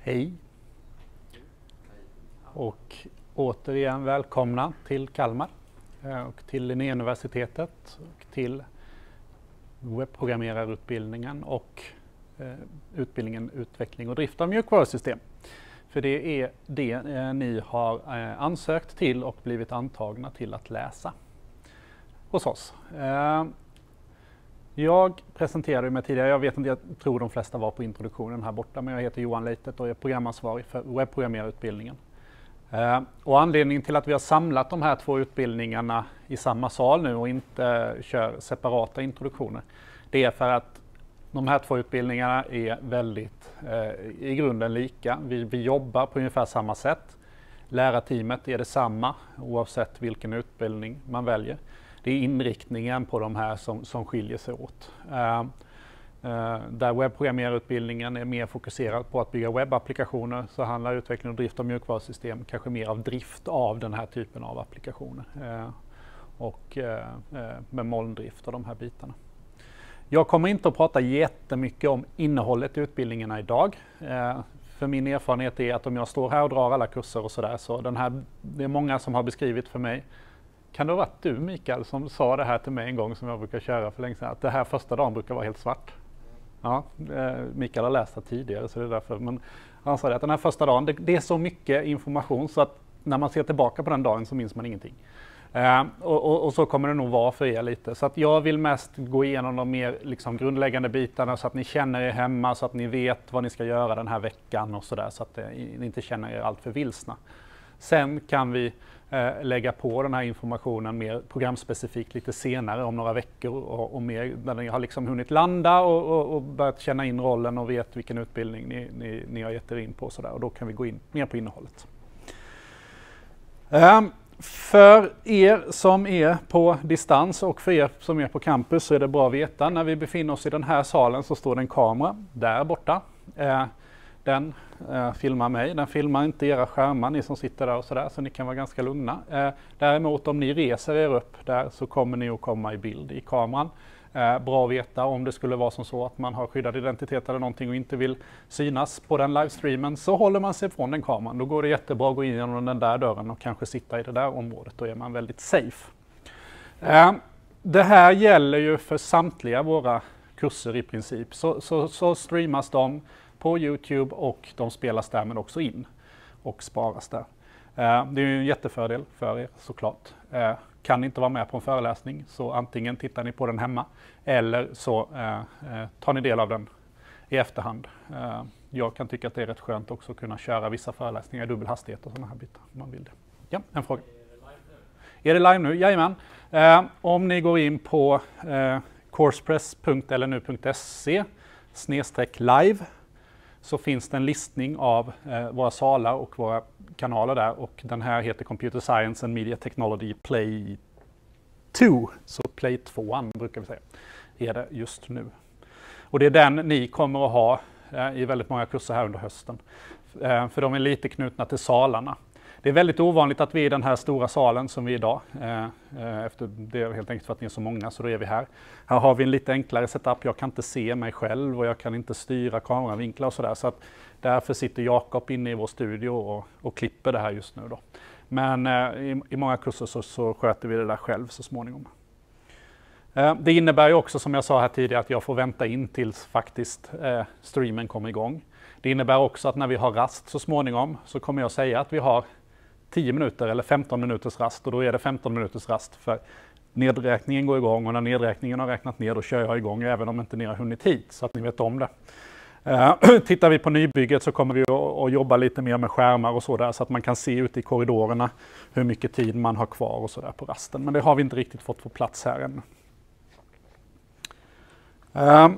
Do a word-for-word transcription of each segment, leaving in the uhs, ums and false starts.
Hej och återigen välkomna till Kalmar och till Linnéuniversitetet och till webbprogrammerarutbildningen och eh, utbildningen utveckling och drift av mjukvarusystem. För det är det eh, ni har eh, ansökt till och blivit antagna till att läsa hos oss. Eh, Jag presenterade mig tidigare, jag vet inte, jag tror de flesta var på introduktionen här borta, men jag heter Johan Leitet och är programansvarig för webbprogrammerarutbildningen. Eh, och anledningen till att vi har samlat de här två utbildningarna i samma sal nu och inte kör separata introduktioner, det är för att de här två utbildningarna är väldigt eh, i grunden lika. Vi, vi jobbar på ungefär samma sätt. Lärarteamet är detsamma oavsett vilken utbildning man väljer. Det är inriktningen på de här som, som skiljer sig åt. Uh, uh, där webbprogrammerarutbildningen är mer fokuserad på att bygga webbapplikationer, så handlar utveckling och drift av mjukvarusystem kanske mer av drift av den här typen av applikationer. Uh, och uh, uh, med molndrift och de här bitarna. Jag kommer inte att prata jättemycket om innehållet i utbildningarna idag. Uh, för min erfarenhet är att om jag står här och drar alla kurser och sådär, så den här, det är många som har beskrivit för mig. Kan det ha varit du, Mikael, som sa det här till mig en gång som jag brukar köra för länge sedan, att det här första dagen brukar vara helt svart? Ja, eh, Mikael har läst det tidigare, så det är därför. Men han sa det att den här första dagen, det, det är så mycket information så att när man ser tillbaka på den dagen så minns man ingenting. Eh, och, och, och så kommer det nog vara för er lite. Så att jag vill mest gå igenom de mer liksom, grundläggande bitarna så att ni känner er hemma, så att ni vet vad ni ska göra den här veckan och sådär, så att eh, ni inte känner er allt för vilsna. Sen kan vi eh, lägga på den här informationen mer programspecifikt lite senare om några veckor och, och mer när ni har liksom hunnit landa och, och, och börjat känna in rollen och vet vilken utbildning ni, ni, ni har gett er in på och sådär, och då kan vi gå in mer på innehållet. Eh, för er som är på distans och för er som är på campus så är det bra att veta, när vi befinner oss i den här salen så står det en kamera där borta. Eh, Den eh, filmar mig, den filmar inte era skärmar, ni som sitter där och sådär, så ni kan vara ganska lugna. Eh, däremot om ni reser er upp där så kommer ni att komma i bild i kameran. Eh, bra att veta om det skulle vara som så att man har skyddad identitet eller någonting och inte vill synas på den livestreamen, så håller man sig från den kameran. Då går det jättebra att gå in genom den där dörren och kanske sitta i det där området, då är man väldigt safe. Eh, det här gäller ju för samtliga våra kurser i princip, så, så, så streamas de på YouTube och de spelas därmed också in och sparas där. Eh, det är ju en jättefördel för er såklart. Eh, kan ni inte vara med på en föreläsning så antingen tittar ni på den hemma eller så eh, tar ni del av den i efterhand. Eh, jag kan tycka att det är rätt skönt också att kunna köra vissa föreläsningar i dubbel hastighet och sådana här bitar om man vill det. Ja, en fråga. Är det live nu? Jajamän. Eh, om ni går in på eh, coursepress punkt l n u punkt se snedstreck live så finns det en listning av eh, våra salar och våra kanaler där, och den här heter Computer Science and Media Technology Play två, så Play två brukar vi säga, är det just nu. Och det är den ni kommer att ha eh, i väldigt många kurser här under hösten, eh, för de är lite knutna till salarna. Det är väldigt ovanligt att vi är i den här stora salen som vi är idag, eh, efter det är helt enkelt för att ni är så många, så då är vi här. Här har vi en lite enklare setup, jag kan inte se mig själv och jag kan inte styra kameravinklar och sådär, så att därför sitter Jakob inne i vår studio och, och klipper det här just nu då. Men eh, i, i många kurser så, så sköter vi det där själv så småningom. Eh, det innebär ju också, som jag sa här tidigare, att jag får vänta in tills faktiskt eh, streamen kommer igång. Det innebär också att när vi har rast så småningom så kommer jag säga att vi har tio minuter eller femton minuters rast, och då är det femton minuters rast för nedräkningen går igång, och när nedräkningen har räknat ner då kör jag igång även om inte ni har hunnit hit, så att ni vet om det. Uh, tittar vi på nybygget så kommer vi att, att jobba lite mer med skärmar och så där, så att man kan se ut i korridorerna hur mycket tid man har kvar och så där på rasten, men det har vi inte riktigt fått på plats här än. Uh,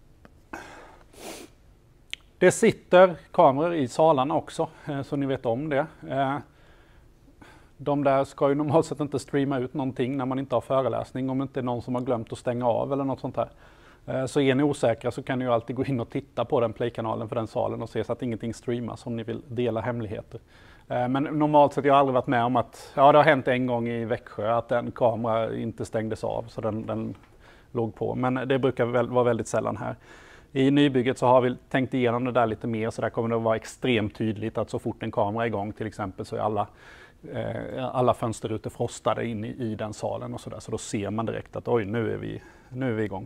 det sitter kameror i salarna också, uh, så ni vet om det. Uh, De där ska ju normalt sett inte streama ut någonting när man inte har föreläsning, om det inte är någon som har glömt att stänga av eller något sånt här. Så är ni osäkra så kan ni ju alltid gå in och titta på den playkanalen för den salen och se så att ingenting streamas om ni vill dela hemligheter. Men normalt sett, jag har aldrig varit med om att, ja det har hänt en gång i Växjö att en kamera inte stängdes av så den, den låg på, men det brukar väl vara väldigt sällan här. I nybygget så har vi tänkt igenom det där lite mer, så där kommer det att vara extremt tydligt att så fort en kamera är igång till exempel så är alla, eh, alla fönsterrutor frostade in i, i den salen och sådär. Så då ser man direkt att oj, nu är vi, nu är vi igång.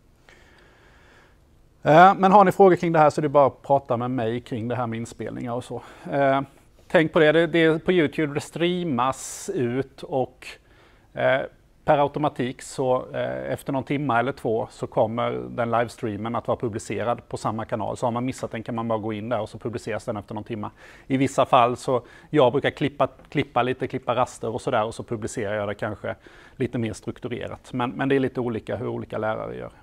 Eh, men har ni frågor kring det här så är det bara att prata med mig kring det här med inspelningar och så. Eh, tänk på det, det, det på YouTube det streamas ut och eh, per automatik så eh, efter någon timme eller två så kommer den livestreamen att vara publicerad på samma kanal. Så har man missat den kan man bara gå in där och så publiceras den efter någon timme. I vissa fall så jag brukar klippa, klippa lite, klippa raster och sådär och så publicerar jag det kanske lite mer strukturerat. Men, men det är lite olika hur olika lärare gör.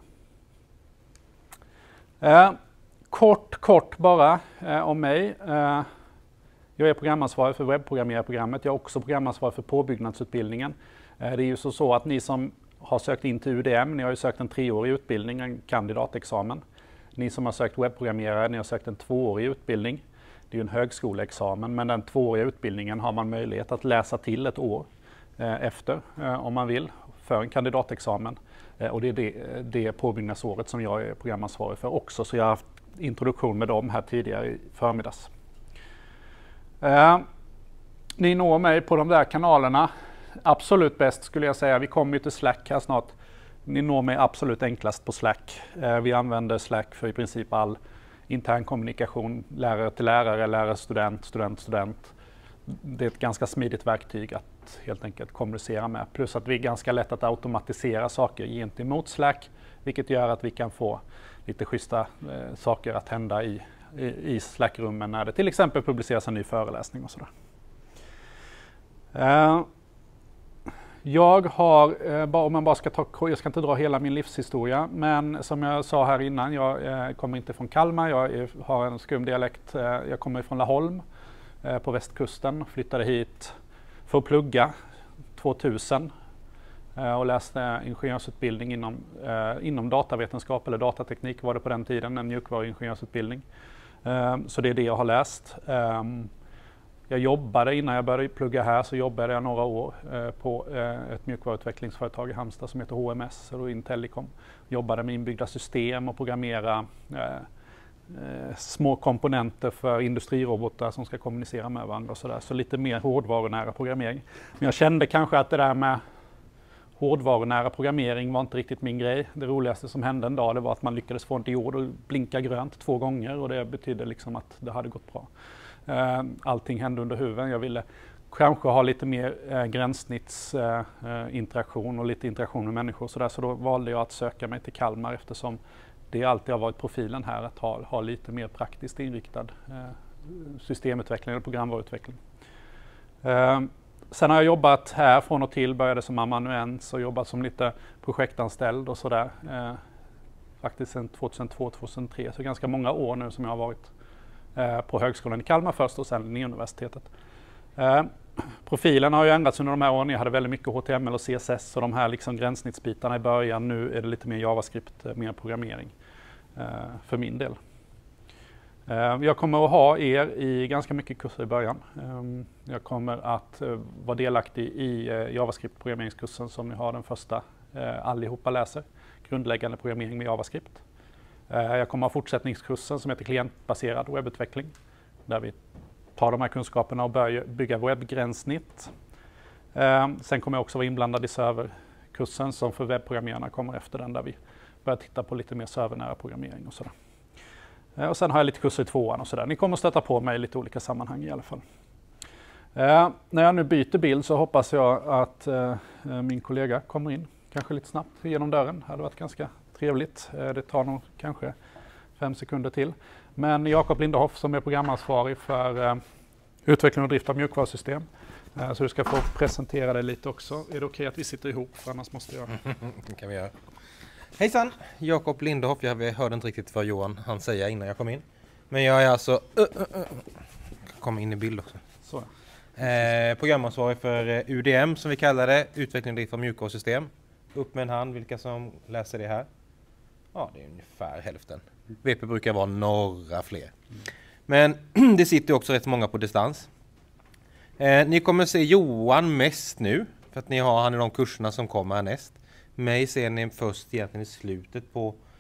Eh, kort, kort bara eh, om mig. Eh, jag är programansvarig för webbprogrammerarprogrammet. Jag är också programansvarig för påbyggnadsutbildningen. Det är ju så, så att ni som har sökt in till U D M, ni har ju sökt en treårig utbildning, en kandidatexamen. Ni som har sökt webbprogrammerare, ni har sökt en tvåårig utbildning. Det är ju en högskoleexamen, men den tvååriga utbildningen har man möjlighet att läsa till ett år eh, efter, eh, om man vill, för en kandidatexamen. Eh, och det är det, det påbyggnadsåret som jag är programansvarig för också, så jag har haft introduktion med dem här tidigare i förmiddags. Eh, ni når mig på de där kanalerna. Absolut bäst skulle jag säga. Vi kommer ju till Slack här snart. Ni når mig absolut enklast på Slack. Eh, vi använder Slack för i princip all intern kommunikation. Lärare till lärare, lärare student, student student. Det är ett ganska smidigt verktyg att helt enkelt kommunicera med. Plus att vi är ganska lätt att automatisera saker gentemot Slack. Vilket gör att vi kan få lite schyssta eh, saker att hända i, i, i Slack-rummen när det till exempel publiceras en ny föreläsning och sådär. Eh, Jag har, eh, om man bara ska ta, jag ska inte dra hela min livshistoria, men som jag sa här innan, jag eh, kommer inte från Kalmar, jag är, har en skum dialekt, eh, jag kommer från Laholm eh, på västkusten, flyttade hit för att plugga tvåtusen eh, och läste ingenjörsutbildning inom, eh, inom datavetenskap eller datateknik var det på den tiden, en mjukvaruingenjörsutbildning. Eh, så det är det jag har läst. Eh, Jag jobbade, innan jag började plugga här, så jobbade jag några år eh, på eh, ett mjukvaruutvecklingsföretag i Halmstad som heter H M S, eller Intellicom. Jobbade med inbyggda system och programmera eh, eh, små komponenter för industrirobotar som ska kommunicera med varandra och sådär. Så lite mer hårdvarunära programmering. Men jag kände kanske att det där med hårdvarunära programmering var inte riktigt min grej. Det roligaste som hände en dag det var att man lyckades få en diod och blinka grönt två gånger och det betydde liksom att det hade gått bra. Allting hände under huven. Jag ville kanske ha lite mer eh, gränssnittsinteraktion eh, och lite interaktion med människor. Så, där, så då valde jag att söka mig till Kalmar eftersom det alltid har varit profilen här att ha, ha lite mer praktiskt inriktad eh, systemutveckling eller programvaruutveckling. Eh, sen har jag jobbat här från och till, började som amanuens och jobbat som lite projektanställd och sådär. Eh, faktiskt sedan tjugohundratvå till tjugohundratre, så ganska många år nu som jag har varit på högskolan i Kalmar först och sen i universitetet. Eh, profilen har ju ändrats under de här åren. Jag hade väldigt mycket H T M L och C S S och de här liksom gränssnittsbitarna i början. Nu är det lite mer JavaScript, mer programmering eh, för min del. Eh, jag kommer att ha er i ganska mycket kurser i början. Eh, jag kommer att eh, vara delaktig i eh, JavaScript-programmeringskursen som ni har den första eh, allihopa läser. Grundläggande programmering med JavaScript. Jag kommer ha fortsättningskursen som heter klientbaserad webbutveckling. Där vi tar de här kunskaperna och börjar bygga webbgränssnitt. Sen kommer jag också vara inblandad i serverkursen som för webbprogrammerarna kommer efter den. Där vi börjar titta på lite mer servernära programmering och sådär. Och sen har jag lite kurser i tvåan och sådär. Ni kommer att stöta på mig i lite olika sammanhang i alla fall. När jag nu byter bild så hoppas jag att min kollega kommer in. Kanske lite snabbt genom dörren. Det hade varit ganska trevligt. Det tar nog kanske fem sekunder till. Men Jakob Lindehoff som är programansvarig för uh, utveckling och drift av mjukvarusystem. Uh, så du ska få presentera dig lite också. Är det okej okay att vi sitter ihop? För annars måste jag... Det kan vi göra. Hejsan! Jakob Lindehoff. Jag hörde inte riktigt vad Johan han säger innan jag kom in. Men jag är alltså... Uh, uh, uh. Kom in i bild också. Så. Uh, programansvarig för uh, U D M som vi kallar det. Utveckling och drift av mjukvarusystem. Upp med en hand, vilka som läser det här? Ja, det är ungefär hälften. V P brukar vara några fler. Mm. Men det sitter också rätt många på distans. Eh, ni kommer se Johan mest nu, för att ni har han i de kurserna som kommer härnäst. Mig ser ni först egentligen i slutet på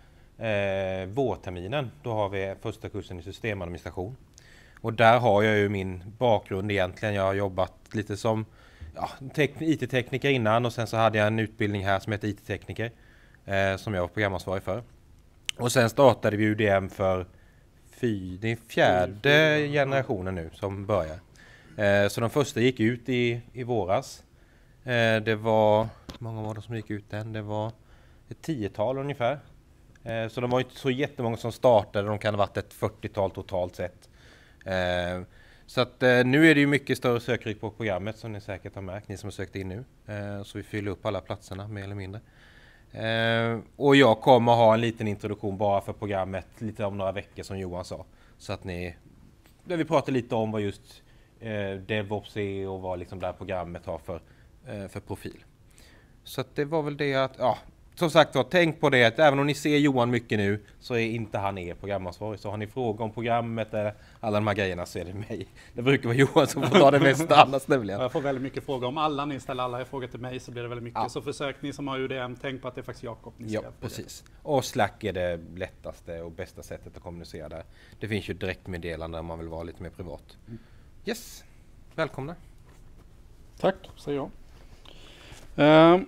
eh, vårterminen. Då har vi första kursen i systemadministration. Och där har jag ju min bakgrund egentligen. Jag har jobbat lite som ja, I T-tekniker innan och sen så hade jag en utbildning här som heter I T-tekniker eh, som jag var programansvarig för. Och sen startade vi U D M för fy, det är fjärde generationen nu som börjar. Eh, så de första gick ut i, i våras. Eh, det var, hur många var det som gick ut än? Det var ett tiotal ungefär. Eh, så de var inte så jättemånga som startade, de kan ha varit ett fyrtiotal totalt sett. Eh, så att eh, nu är det ju mycket större söktryck på programmet som ni säkert har märkt, ni som har sökt in nu. Eh, så vi fyller upp alla platserna mer eller mindre. Eh, och jag kommer ha en liten introduktion bara för programmet lite om några veckor som Johan sa. Så att ni, där vi pratar lite om vad just eh, DevOps är och vad liksom det här programmet har för, eh, för profil. Så att det var väl det att, ja, som sagt var, tänk på det att även om ni ser Johan mycket nu så är inte han er programansvarig. Så har ni frågor om programmet eller alla de här grejerna så är det mig. Det brukar vara Johan som får ta det mesta annars nämligen. Jag får väldigt mycket frågor om alla ni ställer alla frågor till mig så blir det väldigt mycket. Ja. Så försök ni som har U D M, tänk på att det är faktiskt Jakob ni ska. Ja, precis. Det. Och Slack är det lättaste och bästa sättet att kommunicera där. Det finns ju direktmeddelande om man vill vara lite mer privat. Mm. Yes, välkomna. Tack, säger jag. Um.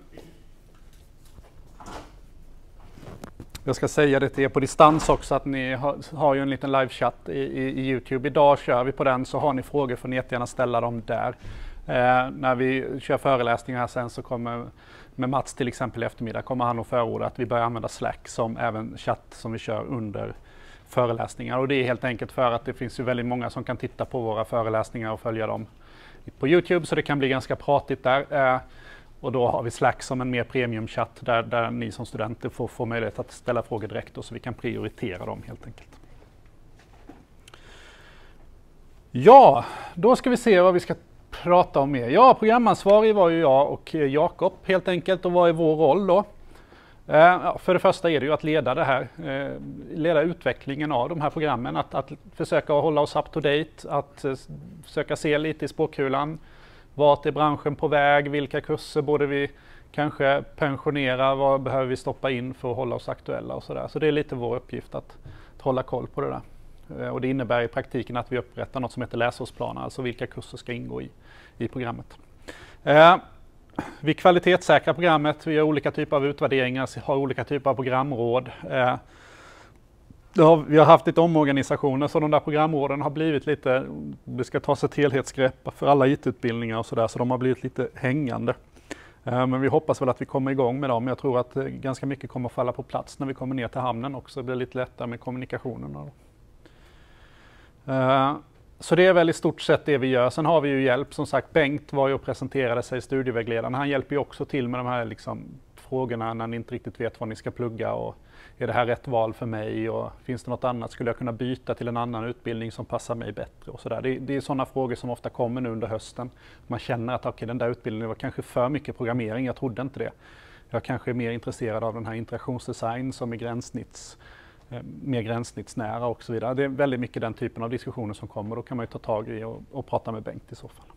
Jag ska säga det till er på distans också att ni har, har ju en liten livechatt i, i, i YouTube. Idag kör vi på den, så har ni frågor får ni jättegärna ställa dem där. Eh, när vi kör föreläsningar här sen så kommer med Mats till exempel i eftermiddag kommer han att förorda att vi börjar använda Slack som även chatt som vi kör under föreläsningar. Och det är helt enkelt för att det finns ju väldigt många som kan titta på våra föreläsningar och följa dem på YouTube, så det kan bli ganska pratigt där. Eh, Och då har vi Slack som en mer premium-chatt där, där ni som studenter får, får möjlighet att ställa frågor direkt och så vi kan prioritera dem helt enkelt. Ja, då ska vi se vad vi ska prata om mer. Ja, programansvarig var ju jag och Jakob helt enkelt, och vad är vår roll då? Eh, för det första är det ju att leda det här, eh, leda utvecklingen av de här programmen, att, att försöka hålla oss up to date, att eh, försöka se lite i spåkulan. Vart är branschen på väg? Vilka kurser borde vi kanske pensionera? Vad behöver vi stoppa in för att hålla oss aktuella och sådär. Så det är lite vår uppgift att, att hålla koll på det där. Och det innebär i praktiken att vi upprättar något som heter läsårsplaner, alltså vilka kurser ska ingå i, i programmet. Eh, vi kvalitetssäkrar programmet, vi gör olika typer av utvärderingar, har olika typer av programråd. Eh, Har, vi har haft lite omorganisationer så de där programråden har blivit lite, det ska tas ett helhetsgrepp för alla I T-utbildningar och sådär, så de har blivit lite hängande. Eh, men vi hoppas väl att vi kommer igång med dem. Jag tror att eh, ganska mycket kommer att falla på plats när vi kommer ner till hamnen också. Det blir lite lättare med kommunikationen. Eh, så det är väl i stort sett det vi gör. Sen har vi ju hjälp, som sagt Bengt var ju och presenterade sig, studievägledaren. Han hjälper ju också till med de här liksom, frågorna när ni inte riktigt vet vad ni ska plugga och är det här rätt val för mig och finns det något annat, skulle jag kunna byta till en annan utbildning som passar mig bättre och sådär. Det, det är sådana frågor som ofta kommer nu under hösten. Man känner att okay, den där utbildningen var kanske för mycket programmering, jag trodde inte det. Jag kanske är mer intresserad av den här interaktionsdesign som är gränssnitts, eh, mer gränssnittsnära och så vidare. Det är väldigt mycket den typen av diskussioner som kommer, då kan man ju ta tag i och, och prata med Bengt i så fall.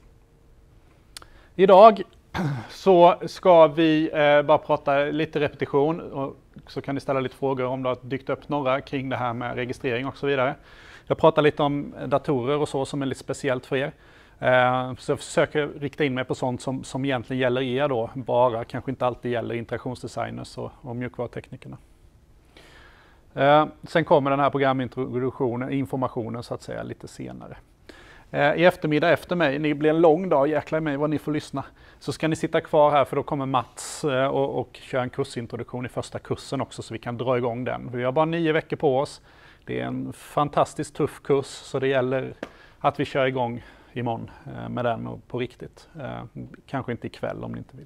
Idag så ska vi eh, bara prata lite repetition och så kan ni ställa lite frågor om det har dykt upp några kring det här med registrering och så vidare. Jag pratar lite om datorer och så som är lite speciellt för er. Eh, så jag försöker rikta in mig på sånt som, som egentligen gäller er då, bara kanske inte alltid gäller interaktionsdesigners och, och mjukvaruteknikerna. Eh, sen kommer den här programintroduktionen, informationen så att säga lite senare. I eftermiddag efter mig, det blir en lång dag, jäklar i mig vad ni får lyssna. Så ska ni sitta kvar här för då kommer Mats och, och köra en kursintroduktion i första kursen också så vi kan dra igång den. Vi har bara nio veckor på oss. Det är en fantastiskt tuff kurs så det gäller att vi kör igång imorgon med den och på riktigt. Kanske inte ikväll om ni inte vill.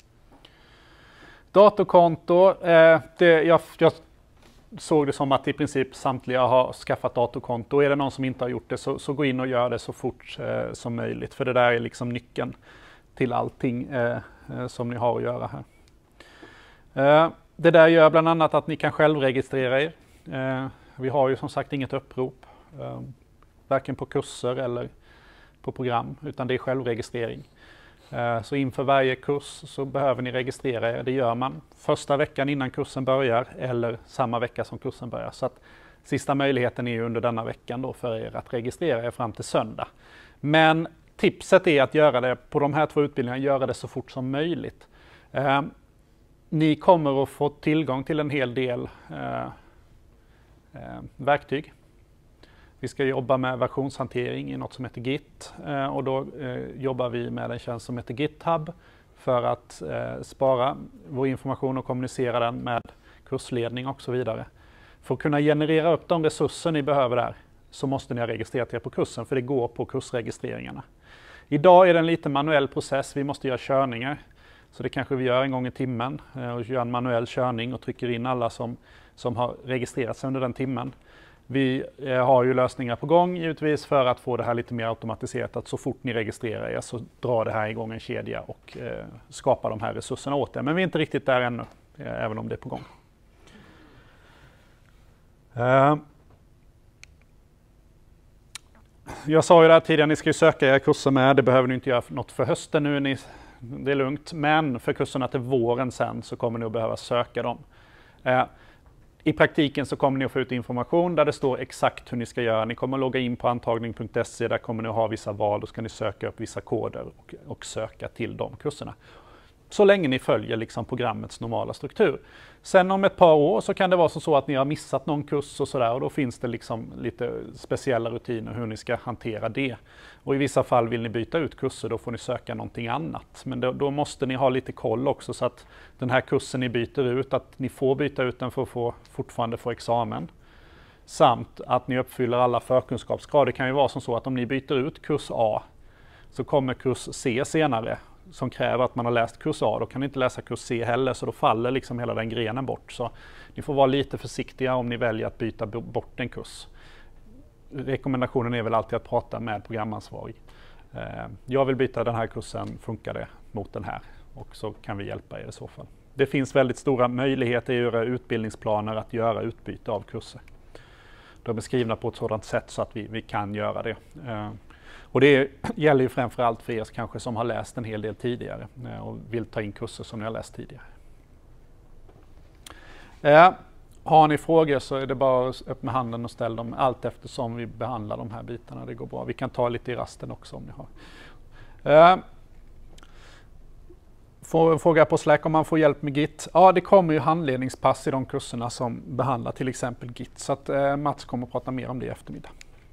Datorkonto, det, jag, jag såg det som att i princip samtliga har skaffat datorkonto. Är det någon som inte har gjort det så, så gå in och gör det så fort eh, som möjligt. För det där är liksom nyckeln till allting eh, eh, som ni har att göra här. Eh, det där gör bland annat att ni kan självregistrera er. Eh, vi har ju som sagt inget upprop. Eh, varken på kurser eller på program. Utan det är självregistrering. Så inför varje kurs så behöver ni registrera er. Det gör man första veckan innan kursen börjar eller samma vecka som kursen börjar. Så att sista möjligheten är under denna veckan då för er att registrera er fram till söndag. Men tipset är att göra det på de här två utbildningarna, göra det så fort som möjligt. Eh, ni kommer att få tillgång till en hel del eh, eh, verktyg. Vi ska jobba med versionshantering i något som heter Git eh, och då eh, jobbar vi med en tjänst som heter GitHub för att eh, spara vår information och kommunicera den med kursledning och så vidare. För att kunna generera upp de resurser ni behöver där så måste ni ha registrerat er på kursen, för det går på kursregistreringarna. Idag är det en lite manuell process, vi måste göra körningar. Så det kanske vi gör en gång i timmen eh, och gör en manuell körning och trycker in alla som, som har registrerat sig under den timmen. Vi eh, har ju lösningar på gång givetvis för att få det här lite mer automatiserat, att så fort ni registrerar er så drar det här igång en kedja och eh, skapar de här resurserna åt er. Men vi är inte riktigt där ännu, eh, även om det är på gång. Uh, jag sa ju där tidigare, ni ska ju söka era kurser med, det behöver ni inte göra något för hösten nu, ni, det är lugnt. Men för kurserna till våren sen så kommer ni att behöva söka dem. Uh, I praktiken så kommer ni att få ut information där det står exakt hur ni ska göra. Ni kommer att logga in på antagning punkt se, där kommer ni att ha vissa val, då ska ni söka upp vissa koder och, och söka till de kurserna. Så länge ni följer liksom programmets normala struktur. Sen om ett par år så kan det vara så att ni har missat någon kurs och sådär, och då finns det liksom lite speciella rutiner hur ni ska hantera det. Och i vissa fall vill ni byta ut kurser, då får ni söka någonting annat. Men då, då måste ni ha lite koll också så att den här kursen ni byter ut, att ni får byta ut den för att få, fortfarande få examen. Samt att ni uppfyller alla förkunskapskrav. Det kan ju vara som så att om ni byter ut kurs A så kommer kurs C senare som kräver att man har läst kurs A, då kan ni inte läsa kurs C heller, så då faller liksom hela den grenen bort. Så ni får vara lite försiktiga om ni väljer att byta bort en kurs. Rekommendationen är väl alltid att prata med programansvarig. Jag vill byta den här kursen, funkar det mot den här? Och så kan vi hjälpa er i så fall. Det finns väldigt stora möjligheter i era utbildningsplaner att göra utbyte av kurser. De är skrivna på ett sådant sätt så att vi, vi kan göra det. Och det gäller ju framförallt för er kanske som har läst en hel del tidigare och vill ta in kurser som ni har läst tidigare. Eh, har ni frågor så är det bara att öppna handen och ställa dem allt eftersom vi behandlar de här bitarna. Det går bra. Vi kan ta lite i rasten också om ni har. Eh, får en fråga på Slack om man får hjälp med Git. Ja, det kommer ju handledningspass i de kurserna som behandlar till exempel Git. Så att eh, Mats kommer att prata mer om det i eftermiddag.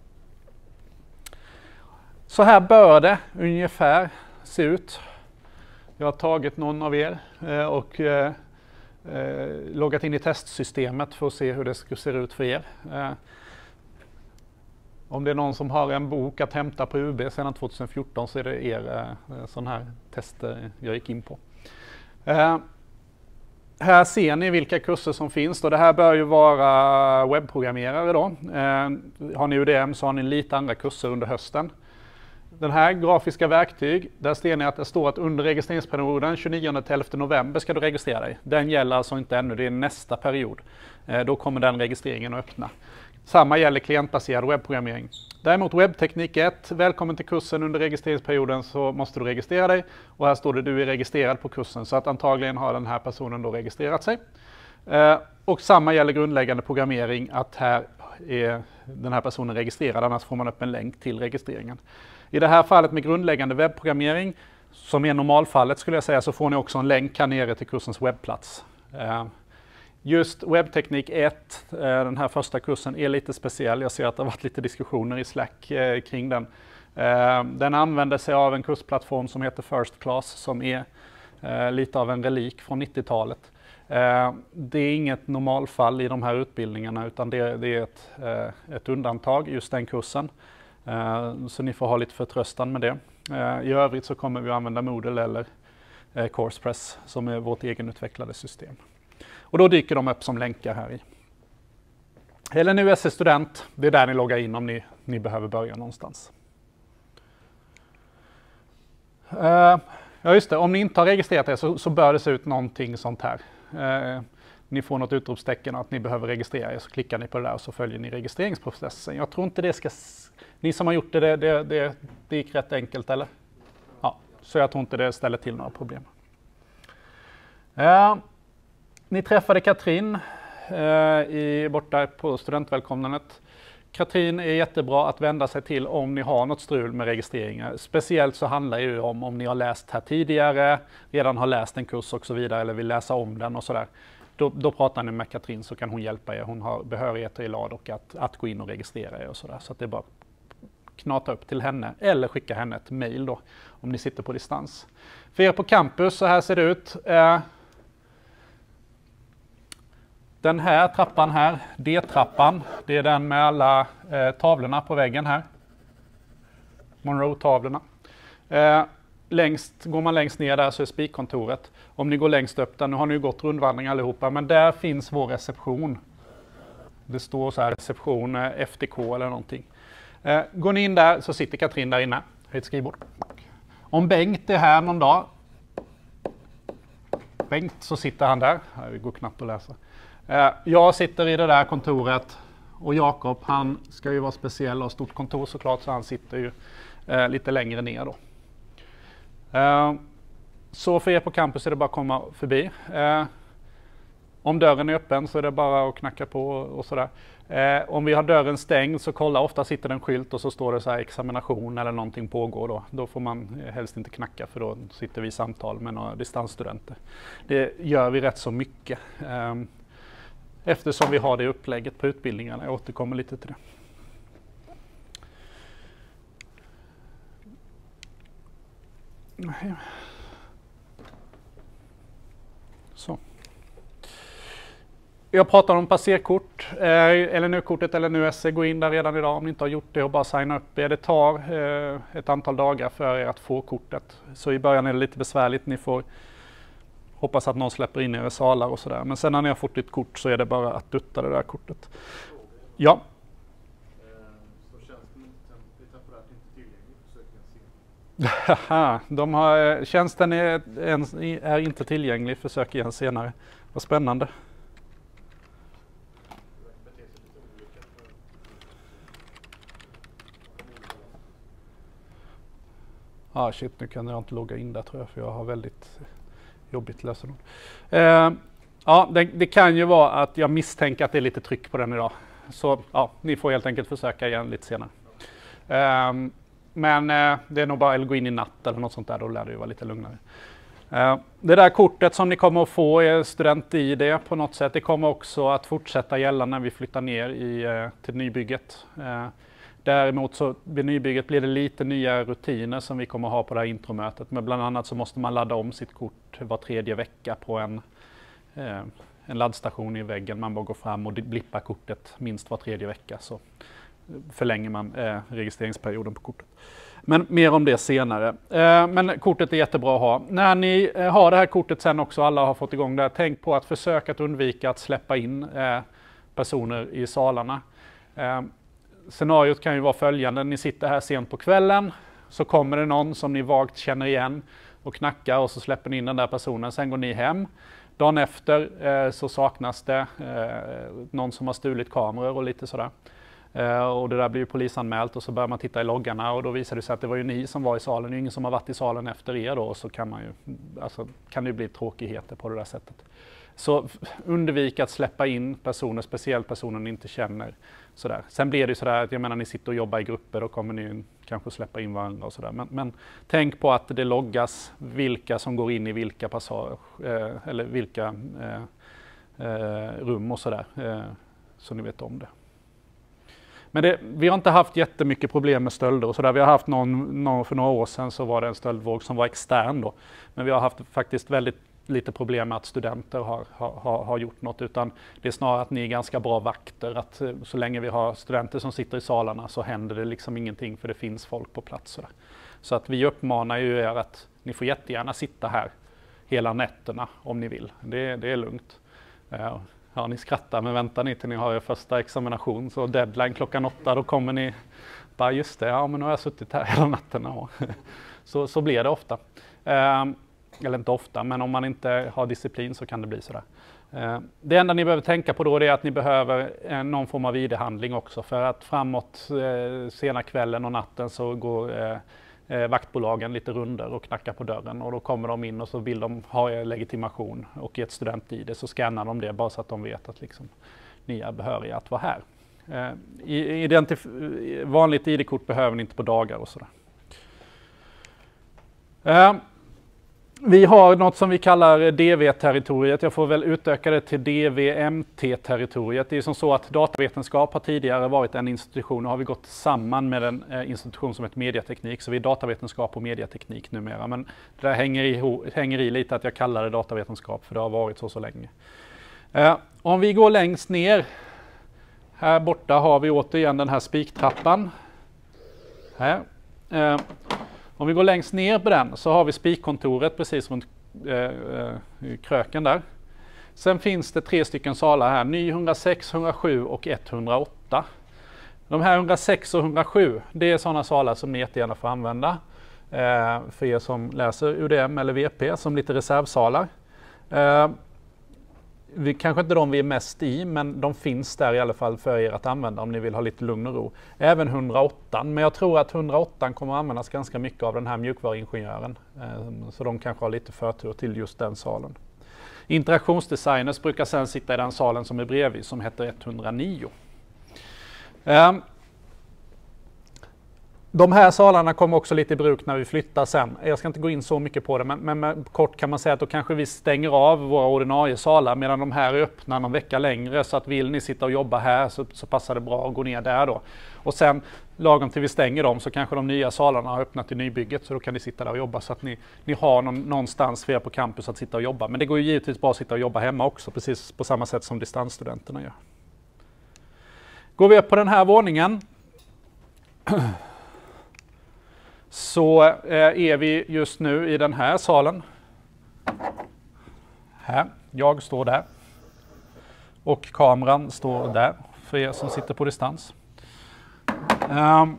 Så här bör det ungefär se ut. Jag har tagit någon av er eh, och eh, eh, loggat in i testsystemet för att se hur det ser ut för er. Eh, om det är någon som har en bok att hämta på U B sedan tjugohundrafjorton så är det er eh, sån här tester jag gick in på. Eh, här ser ni vilka kurser som finns. Då. Det här bör ju vara webbprogrammerare. Då. Eh, har ni U D M så har ni lite andra kurser under hösten. Den här grafiska verktyg, där ser ni att det står att under registreringsperioden tjugonionde till elfte november ska du registrera dig. Den gäller alltså inte ännu, det är nästa period. Eh, då kommer den registreringen att öppna. Samma gäller klientbaserad webbprogrammering. Däremot webbteknik ett, välkommen till kursen under registreringsperioden så måste du registrera dig. Och här står det du är registrerad på kursen så att antagligen har den här personen då registrerat sig. Eh, och samma gäller grundläggande programmering, att här är den här personen registrerad, annars får man upp en länk till registreringen. I det här fallet med grundläggande webbprogrammering, som är normalfallet skulle jag säga, så får ni också en länk här nere till kursens webbplats. Just webbteknik ett, den här första kursen, är lite speciell. Jag ser att det har varit lite diskussioner i Slack kring den. Den använder sig av en kursplattform som heter First Class, som är lite av en relik från nittiotalet. Det är inget normalfall i de här utbildningarna, utan det, det är ett, ett undantag, just den kursen. Så ni får ha lite förtröstan med det. I övrigt så kommer vi att använda Moodle eller CoursePress som är vårt egenutvecklade system. Och då dyker de upp som länkar här i. Eller nu U S C-student, det är där ni loggar in om ni, ni behöver börja någonstans. Ja just det, om ni inte har registrerat er så, så bör det se ut någonting sånt här. Ni får något utropstecken att ni behöver registrera er, så klickar ni på det där och så följer ni registreringsprocessen. Jag tror inte det ska... Ni som har gjort det, det, det, det gick rätt enkelt, eller? Ja, Så jag tror inte det ställer till några problem. Eh, ni träffade Katrin eh, i, borta på studentvälkomnandet. Katrin är jättebra att vända sig till om ni har något strul med registreringar. Speciellt så handlar det ju om om ni har läst här tidigare, redan har läst en kurs och så vidare eller vill läsa om den och sådär. Då, då pratar ni med Katrin så kan hon hjälpa er. Hon har behörigheter i L A D och att, att gå in och registrera er och sådär. Så att det är bara knata upp till henne eller skicka henne ett mejl då om ni sitter på distans. För er på campus, så här ser det ut. Eh, Den här trappan här, D-trappan, det är den med alla eh, tavlorna på väggen här. Monroe-tavlorna. Eh, längst, går man längst ner där så är spikkontoret. Om ni går längst upp där, nu har ni ju gått rundvandring allihopa, men där finns vår reception. Det står så här reception, eh, F T K eller någonting. Eh, går ni in där så sitter Katrin där inne, ett skrivbord. Om Bengt är här någon dag, Bengt så sitter han där, det går knappt att läsa. Jag sitter i det där kontoret och Jakob, han ska ju vara speciell och ha stort kontor såklart, så han sitter ju eh, lite längre ner då. Eh, så för er på campus är det bara att komma förbi. Eh, om dörren är öppen så är det bara att knacka på och sådär. Eh, om vi har dörren stängd så kolla, ofta sitter det en skylt och så står det så här examination eller någonting pågår då. Då får man helst inte knacka för då sitter vi i samtal med några distansstudenter. Det gör vi rätt så mycket. Eh, Eftersom vi har det upplägget på utbildningarna. Jag återkommer lite till det. Så. Jag pratar om passerkort. Eh, L N U-kortet eller L N U S C. Gå in där redan idag om ni inte har gjort det och bara signa upp er. Det tar eh, ett antal dagar för er att få kortet. Så i början är det lite besvärligt. Ni får hoppas att någon släpper in er i salar och sådär. Men sen när ni har fått ditt kort så är det bara att dutta det där kortet. Ja. Så tjänsten är temporärt inte tillgänglig för sökningen senare? De har, tjänsten är, är inte tillgänglig för sök igen senare. Vad spännande. Ah, shit, nu kan jag inte logga in där tror jag, för jag har väldigt jobbigt lösenord. Eh, ja, det, det kan ju vara att jag misstänker att det är lite tryck på den idag. Så ja, ni får helt enkelt försöka igen lite senare. Eh, men eh, det är nog bara att gå in i natt eller något sånt där, då lär det ju vara lite lugnare. Eh, det där kortet som ni kommer att få är student-I D på något sätt. Det kommer också att fortsätta gälla när vi flyttar ner i, eh, till nybygget. Eh, Däremot så vid nybygget blir det lite nya rutiner som vi kommer att ha på det här intromötet. Men bland annat så måste man ladda om sitt kort var tredje vecka på en, eh, en laddstation i väggen. Man bara går fram och blippar kortet minst var tredje vecka, så förlänger man eh, registreringsperioden på kortet. Men mer om det senare. Eh, men kortet är jättebra att ha. När ni eh, har det här kortet sen också, alla har fått igång det, tänk på att försöka att undvika att släppa in eh, personer i salarna. Eh, Scenariot kan ju vara följande: ni sitter här sent på kvällen, så kommer det någon som ni vagt känner igen och knackar och så släpper ni in den där personen, sen går ni hem. Dagen efter eh, så saknas det eh, någon som har stulit kameror och lite sådär. Eh, och det där blir ju polisanmält och så börjar man titta i loggarna och då visar det sig att det var ju ni som var i salen, det är ingen som har varit i salen efter er då, och så kan man ju, alltså, kan det ju bli tråkigheter på det där sättet. Så undvika att släppa in personer, speciellt personer ni inte känner. Sådär. Sen blir det sådär att jag menar, ni sitter och jobbar i grupper, då kommer ni kanske släppa in varandra och sådär. Men, men tänk på att det loggas vilka som går in i vilka passage, eh, eller vilka eh, eh, rum och sådär. Eh, så ni vet om det. Men det, vi har inte haft jättemycket problem med stölder och sådär. Vi har haft någon, någon, för några år sedan så var det en stöldvåg som var extern då. Men vi har haft faktiskt väldigt lite problem med att studenter har, har, har gjort något, utan det är snarare att ni är ganska bra vakter, att så länge vi har studenter som sitter i salarna så händer det liksom ingenting, för det finns folk på plats. Så, så att vi uppmanar ju er att ni får jättegärna sitta här hela nätterna om ni vill. Det, det är lugnt. Ja, ni skrattar, men väntar ni till ni har er första examination, så deadline klockan åtta, då kommer ni bara, just det, ja men nu har jag suttit här hela natten. Ja. Så, så blir det ofta. Eller inte ofta, men om man inte har disciplin så kan det bli sådär. Det enda ni behöver tänka på då är att ni behöver någon form av I D-handling också, för att framåt sena kvällen och natten så går eh, vaktbolagen lite runder och knackar på dörren, och då kommer de in och så vill de ha legitimation och i ett student-I D så scannar de det bara så att de vet att liksom, ni är behöriga att vara här. Eh, identif- vanligt I D-kort behöver ni inte på dagar och sådär. Eh, Vi har något som vi kallar D V-territoriet. Jag får väl utöka det till D V M T-territoriet. Det är som så att datavetenskap har tidigare varit en institution, och har vi gått samman med en institution som heter mediateknik, så vi är datavetenskap och mediateknik numera. Men det där hänger i, hänger i lite att jag kallar det datavetenskap, för det har varit så så länge. Eh, om vi går längst ner, här borta har vi återigen den här spiktrappan. Här. Eh, Om vi går längst ner på den så har vi spikkontoret precis runt eh, eh, kröken där. Sen finns det tre stycken salar här, ny hundrasex, hundrasju och etthundraåtta. De här hundrasex och hundrasju, det är sådana salar som ni jättegärna får använda. Eh, för er som läser U D M eller V P som lite reservsalar. Eh, Vi, kanske inte de vi är mest i, men de finns där i alla fall för er att använda om ni vill ha lite lugn och ro. Även hundraåtta, men jag tror att hundraåtta kommer att användas ganska mycket av den här mjukvaruingenjören. Eh, så de kanske har lite förtur till just den salen. Interaktionsdesigners brukar sedan sitta i den salen som är bredvid, som heter etthundranio. Eh, De här salarna kommer också lite i bruk när vi flyttar sen. Jag ska inte gå in så mycket på det, men, men, men kort kan man säga att då kanske vi stänger av våra ordinarie salar medan de här är öppna någon vecka längre. Så att vill ni sitta och jobba här så, så passar det bra att gå ner där då. Och sen lagom till vi stänger dem så kanske de nya salarna har öppnat i nybygget, så då kan ni sitta där och jobba så att ni, ni har någon, någonstans för er på campus att sitta och jobba. Men det går ju givetvis bra att sitta och jobba hemma också, precis på samma sätt som distansstudenterna gör. Går vi upp på den här våningen så är vi just nu i den här salen. Här, jag står där. Och kameran står där, för er som sitter på distans. Um,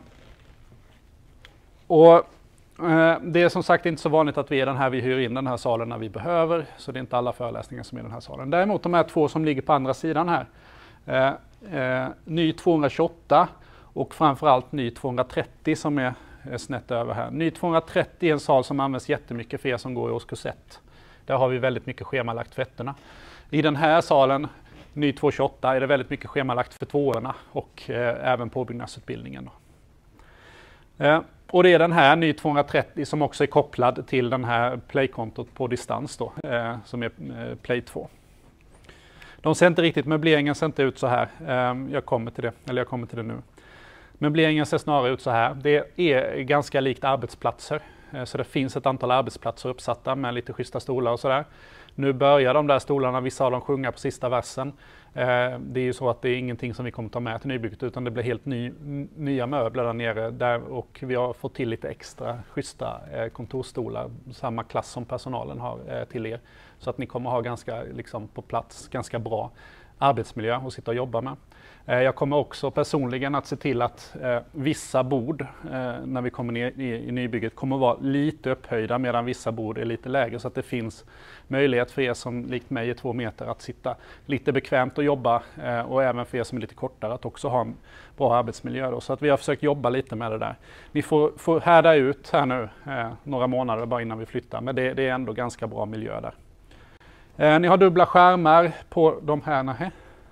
och uh, det är som sagt inte så vanligt att vi är den här, vi hyr in den här salen när vi behöver. Så det är inte alla föreläsningar som är i den här salen. Däremot de här två som ligger på andra sidan här. Uh, uh, ny tvåhundratjugoåtta och framförallt ny tvåhundratrettio som är snett över här. Ny tvåhundratrettio är en sal som används jättemycket för er som går i årskurs ett. Där har vi väldigt mycket schemalagt för ettorna. I den här salen, ny tvåhundratjugoåtta, är det väldigt mycket schemalagt för tvåorna och eh, även påbyggnadsutbildningen. Eh, och det är den här ny tvåhundratrettio som också är kopplad till den här Play-kontot på distans då, eh, som är eh, Play två. De ser inte riktigt, möbleringen ser inte ut så här. Eh, jag kommer till det, eller jag kommer till det nu. Möbleringen ser snarare ut så här. Det är ganska likt arbetsplatser. Så det finns ett antal arbetsplatser uppsatta med lite schyssta stolar och sådär. Nu börjar de där stolarna, vissa av dem sjunga på sista versen. Det är ju så att det är ingenting som vi kommer ta med till nybygget, utan det blir helt ny, nya möbler där nere. Där, och vi har fått till lite extra schyssta kontorsstolar, samma klass som personalen har till er. Så att ni kommer ha ganska liksom, på plats ganska bra arbetsmiljö att sitta och jobba med. Jag kommer också personligen att se till att eh, vissa bord eh, när vi kommer ner i, i nybygget kommer att vara lite upphöjda, medan vissa bord är lite lägre, så att det finns möjlighet för er som likt mig är två meter att sitta lite bekvämt och jobba, eh, och även för er som är lite kortare att också ha en bra arbetsmiljö då. Så att vi har försökt jobba lite med det där. Ni får, får härda ut här nu eh, några månader bara innan vi flyttar, men det, det är ändå ganska bra miljö där. Eh, ni har dubbla skärmar på de här. Nähe.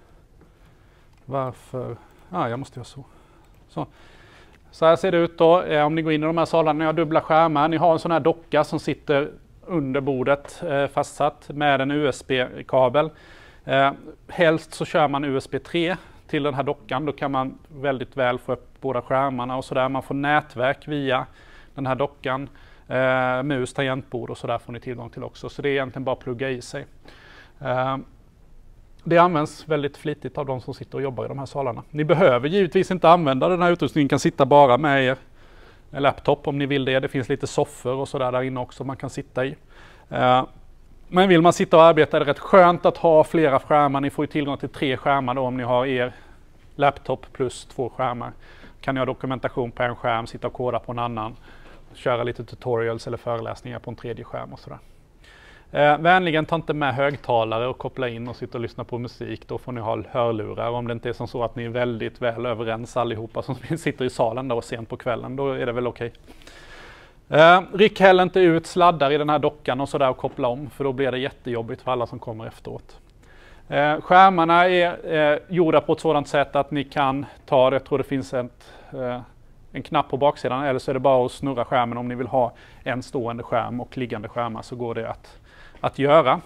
Varför? Ah, jag måste göra så. så. Så här ser det ut då. Eh, om ni går in i de här salarna, ni har dubbla skärmar. Ni har en sån här docka som sitter under bordet eh, fastsatt med en U S B-kabel. Eh, helst så kör man U S B tre till den här dockan. Då kan man väldigt väl få upp båda skärmarna och sådär. Man får nätverk via den här dockan. Eh, mus, tangentbord och sådär får ni tillgång till också. Så det är egentligen bara att plugga i sig. Eh, Det används väldigt flitigt av de som sitter och jobbar i de här salarna. Ni behöver givetvis inte använda den här utrustningen, ni kan sitta bara med er laptop om ni vill det. Det finns lite soffor och sådär där inne också man kan sitta i. Men vill man sitta och arbeta är det rätt skönt att ha flera skärmar. Ni får ju tillgång till tre skärmar då om ni har er laptop plus två skärmar. Kan ni ha dokumentation på en skärm, sitta och koda på en annan, köra lite tutorials eller föreläsningar på en tredje skärm och sådär. Eh, vänligen ta inte med högtalare och koppla in och sitta och lyssna på musik. Då får ni ha hörlurar. Om det inte är som så att ni är väldigt väl överens allihopa som sitter i salen då sent på kvällen, då är det väl okej. Eh, ryck heller inte ut sladdar i den här dockan och sådär och koppla om, för då blir det jättejobbigt för alla som kommer efteråt. Eh, skärmarna är eh, gjorda på ett sådant sätt att ni kan ta det, jag tror det finns ett, eh, en knapp på baksidan, eller så är det bara att snurra skärmen om ni vill ha en stående skärm och liggande skärmar, så går det att, att göra.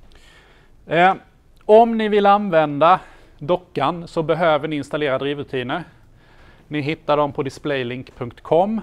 Eh, om ni vill använda dockan så behöver ni installera drivrutiner. Ni hittar dem på displaylink punkt com.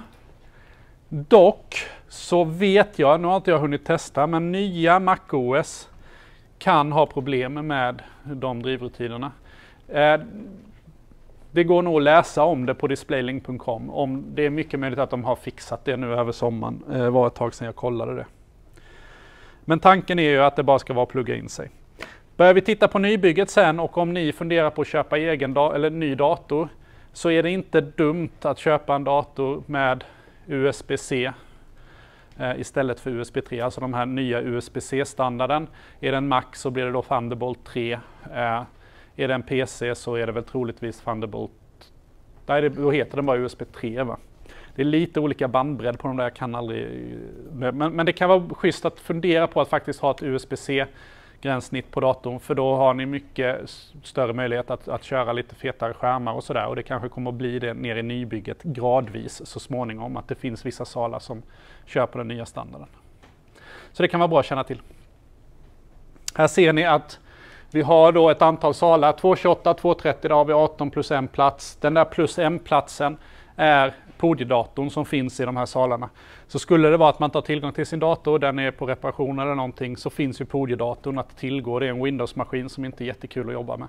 Dock så vet jag, nu har inte jag hunnit testa, men nya MacOS kan ha problem med de drivrutinerna. Eh, det går nog att läsa om det på displaylink punkt com. Om det är mycket möjligt att de har fixat det nu över sommaren. Det eh, var ett tag sedan jag kollade det. Men tanken är ju att det bara ska vara att plugga in sig. Börjar vi titta på nybygget sen, och om ni funderar på att köpa egen da- eller ny dator, så är det inte dumt att köpa en dator med U S B C eh, istället för U S B tre, alltså de här nya U S B C-standarden. Är det en Mac så blir det då Thunderbolt tre. Eh, är det en P C så är det väl troligtvis Thunderbolt, nej, det, då heter den bara U S B tre, va? Det är lite olika bandbredd på de där, jag kan aldrig, men, men det kan vara schysst att fundera på att faktiskt ha ett U S B C gränssnitt på datorn, för då har ni mycket större möjlighet att, att köra lite fetare skärmar och sådär, och det kanske kommer att bli det ner i nybygget gradvis så småningom, att det finns vissa salar som kör på den nya standarden. Så det kan vara bra att känna till. Här ser ni att vi har då ett antal salar, tvåhundratjugoåtta, tvåhundratrettio, där har vi arton plus en plats. Den där plus en-platsen är podiedatorn som finns i de här salarna. Så skulle det vara att man tar tillgång till sin dator, den är på reparation eller någonting, så finns ju podiedatorn att tillgå. Det är en Windows-maskin som inte är jättekul att jobba med.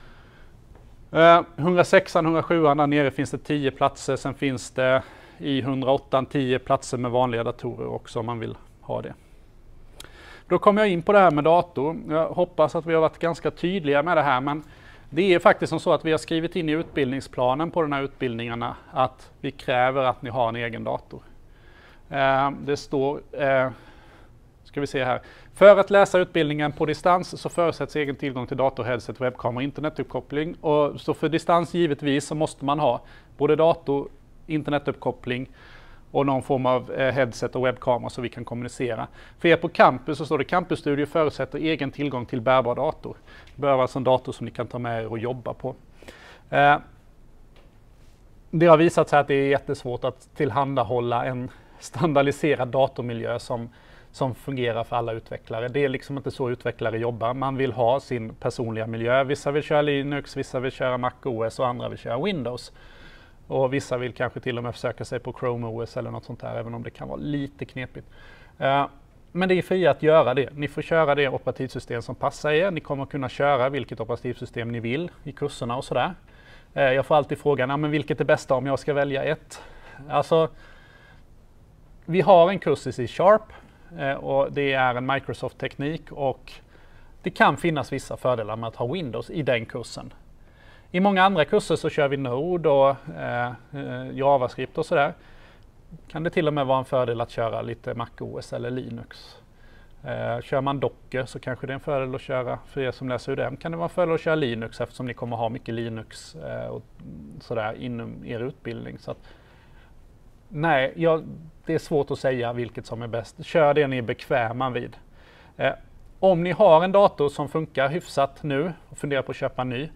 Uh, hundrasex, hundrasju där nere finns det tio platser, sen finns det i hundraåtta tio platser med vanliga datorer också om man vill ha det. Då kommer jag in på det här med dator. Jag hoppas att vi har varit ganska tydliga med det här, men det är faktiskt som så att vi har skrivit in i utbildningsplanen på de här utbildningarna att vi kräver att ni har en egen dator. Eh, det står, eh, ska vi se här, för att läsa utbildningen på distans så förutsätts egen tillgång till dator, headset, webbkamera och internetuppkoppling. Och så för distans givetvis så måste man ha både dator, internetuppkoppling och någon form av eh, headset och webbkamera så vi kan kommunicera. För er på campus så står det campusstudio förutsätter egen tillgång till bärbar dator. Det behöver alltså en dator som ni kan ta med er och jobba på. Eh, det har visat sig att det är jättesvårt att tillhandahålla en standardiserad datormiljö som, som fungerar för alla utvecklare. Det är liksom inte så utvecklare jobbar. Man vill ha sin personliga miljö. Vissa vill köra Linux, vissa vill köra MacOS och andra vill köra Windows. Och vissa vill kanske till och med försöka sig på Chrome O S eller något sånt där, även om det kan vara lite knepigt. Uh, men det är fria att göra det. Ni får köra det operativsystem som passar er. Ni kommer kunna köra vilket operativsystem ni vill i kurserna och sådär. Uh, jag får alltid frågan, ja, men vilket är bästa om jag ska välja ett? Alltså, vi har en kurs i C Sharp uh, och det är en Microsoft-teknik, och det kan finnas vissa fördelar med att ha Windows i den kursen. I många andra kurser så kör vi Node och eh, JavaScript och sådär. Kan det till och med vara en fördel att köra lite MacOS eller Linux. Eh, kör man Docker så kanske det är en fördel att köra, för er som läser U D M kan det vara en fördel att köra Linux, eftersom ni kommer ha mycket Linux eh, och sådär inom er utbildning. Så att, nej, ja, det är svårt att säga vilket som är bäst. Kör det ni är bekväma vid. Eh, om ni har en dator som funkar hyfsat nu och funderar på att köpa en ny,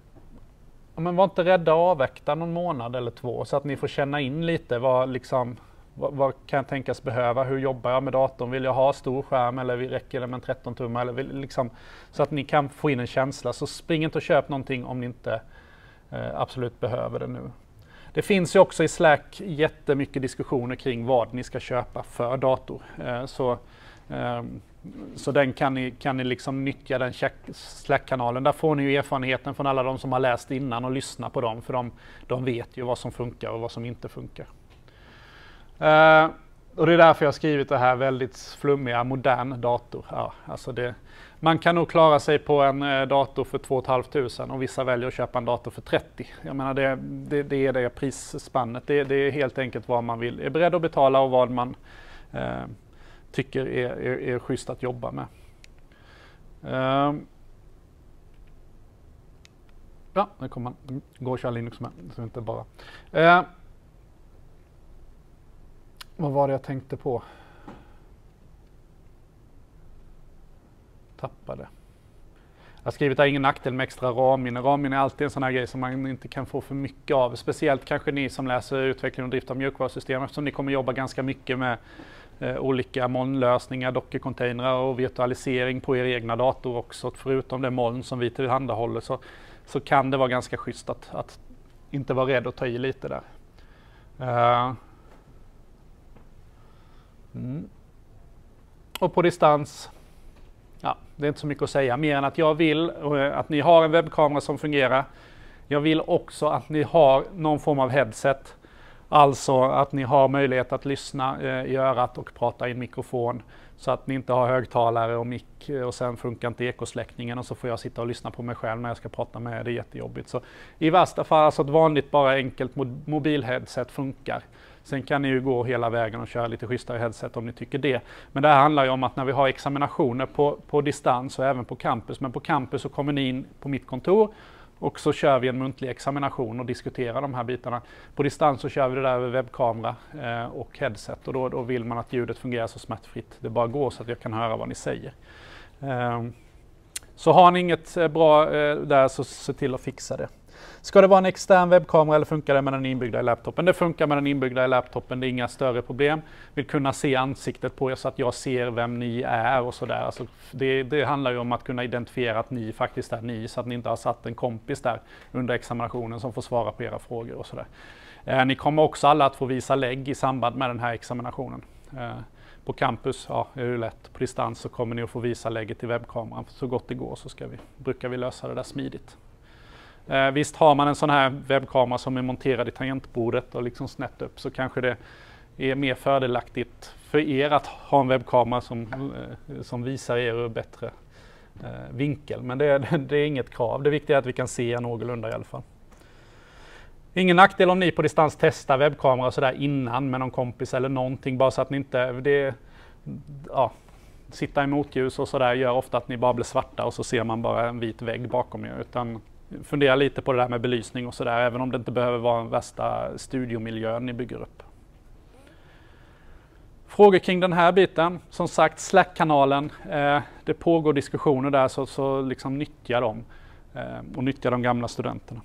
men var inte rädda att avvakta någon månad eller två så att ni får känna in lite vad, liksom, vad, vad kan jag tänkas behöva, hur jobbar jag med datorn, vill jag ha stor skärm eller räcker det med en tretton tummar, eller vill, liksom, så att ni kan få in en känsla. Så spring inte och köp någonting om ni inte eh, absolut behöver det nu. Det finns ju också i Slack jättemycket diskussioner kring vad ni ska köpa för dator. Eh, så eh, Så den kan ni, kan ni liksom nyttja, den Slack-kanalen. Där får ni ju erfarenheten från alla de som har läst innan och lyssna på dem. För de, de vet ju vad som funkar och vad som inte funkar. Uh, och det är därför jag har skrivit det här väldigt flummiga, modern dator. Ja, alltså det, man kan nog klara sig på en uh, dator för två tusen fem hundra och vissa väljer att köpa en dator för trettio. Jag menar det, det, det är det prisspannet. Det, det är helt enkelt vad man vill, är beredd att betala och vad man uh, tycker är, är, är schysst att jobba med. Uh, ja, nu kommer man gå och köra Linux med, så inte bara. Uh, Vad var det jag tänkte på? Tappade. Jag har skrivit att ingen nackdel med extra ramminne. Ramminne är alltid en sån här grej som man inte kan få för mycket av. Speciellt kanske ni som läser utveckling och drift av mjukvarusystem, eftersom ni kommer jobba ganska mycket med eh, olika molnlösningar, Docker-containrar och virtualisering på er egna dator också. Förutom det moln som vi tillhandahåller så, så kan det vara ganska schysst att, att inte vara rädd att ta i lite där. Uh. Mm. Och på distans, ja, det är inte så mycket att säga mer än att jag vill att ni har en webbkamera som fungerar. Jag vill också att ni har någon form av headset, alltså att ni har möjlighet att lyssna eh, i örat och prata i en mikrofon, så att ni inte har högtalare och mick och sen funkar inte ekosläckningen och så får jag sitta och lyssna på mig själv när jag ska prata med er. Det är jättejobbigt. Så i värsta fall, alltså ett vanligt bara enkelt mobilheadset funkar. Sen kan ni ju gå hela vägen och köra lite schysstare headset om ni tycker det. Men det här handlar ju om att när vi har examinationer på, på distans och även på campus, men på campus så kommer ni in på mitt kontor och så kör vi en muntlig examination och diskuterar de här bitarna. På distans så kör vi det där över webbkamera eh, och headset, och då, då vill man att ljudet fungerar så smärtfritt det bara går så att jag kan höra vad ni säger. Eh, så har ni inget bra eh, där så se till att fixa det. Ska det vara en extern webbkamera eller funkar det med den inbyggda i laptopen? Det funkar med den inbyggda i laptopen, det är inga större problem. Vill kunna se ansiktet på er så att jag ser vem ni är och sådär. Alltså det, det handlar ju om att kunna identifiera att ni faktiskt är ni, så att ni inte har satt en kompis där under examinationen som får svara på era frågor och sådär. Eh, ni kommer också alla att få visa lägg i samband med den här examinationen. Eh, på campus, ja, är det lätt. På distans så kommer ni att få visa lägget i webbkameran så gott det går, så ska vi, brukar vi lösa det där smidigt. Eh, visst har man en sån här webbkamera som är monterad i tangentbordet och liksom snett upp, så kanske det är mer fördelaktigt för er att ha en webbkamera som, eh, som visar er ur bättre eh, vinkel. Men det, det är inget krav. Det viktiga är att vi kan se er någorlunda i alla fall. Ingen nackdel om ni på distans testar webbkamera så där innan med någon kompis eller någonting, bara så att ni inte... Det, ja, sitta i motljus och sådär gör ofta att ni bara blir svarta och så ser man bara en vit vägg bakom er, utan fundera lite på det där med belysning och sådär, även om det inte behöver vara den värsta studiomiljön ni bygger upp. Frågor kring den här biten, som sagt Slack-kanalen, eh, det pågår diskussioner där, så, så liksom nyttja dem eh, och nyttja de gamla studenterna.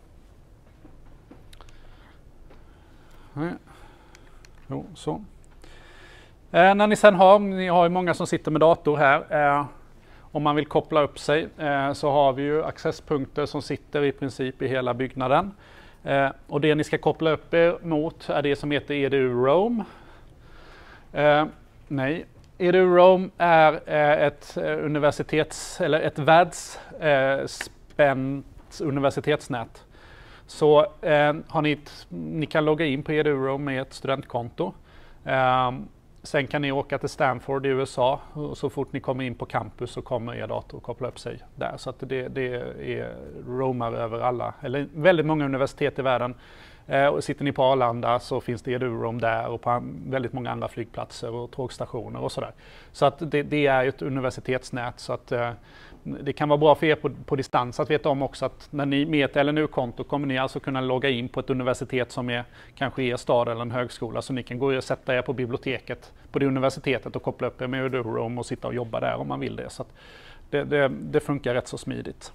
Jo, så. Eh, när ni sen har, ni har ju många som sitter med dator här. Eh, om man vill koppla upp sig eh, så har vi ju accesspunkter som sitter i princip i hela byggnaden. Eh, och det ni ska koppla upp er mot är det som heter Edu Roam. Eh, nej, Edu Roam är eh, ett universitets eller ett världsspänt eh, universitetsnät. Så eh, har ni, ett, ni kan logga in på Edu Roam med ett studentkonto. Eh, sen kan ni åka till Stanford i U S A, och så fort ni kommer in på campus så kommer er dator att koppla upp sig där. Så att det, det är roamar över alla, eller väldigt många universitet i världen. Eh, och sitter ni på Arlanda så finns det Edu Roam där, och på an, väldigt många andra flygplatser och tågstationer och sådär. Så att det, det är ett universitetsnät, så att eh, det kan vara bra för er på, på distans att veta om också att när ni med ett L N U-konto kommer ni alltså kunna logga in på ett universitet som är kanske er stad eller en högskola, så ni kan gå och sätta er på biblioteket på det universitetet och koppla upp er med Edu Roam och sitta och jobba där om man vill det. Så att det, det, det funkar rätt så smidigt.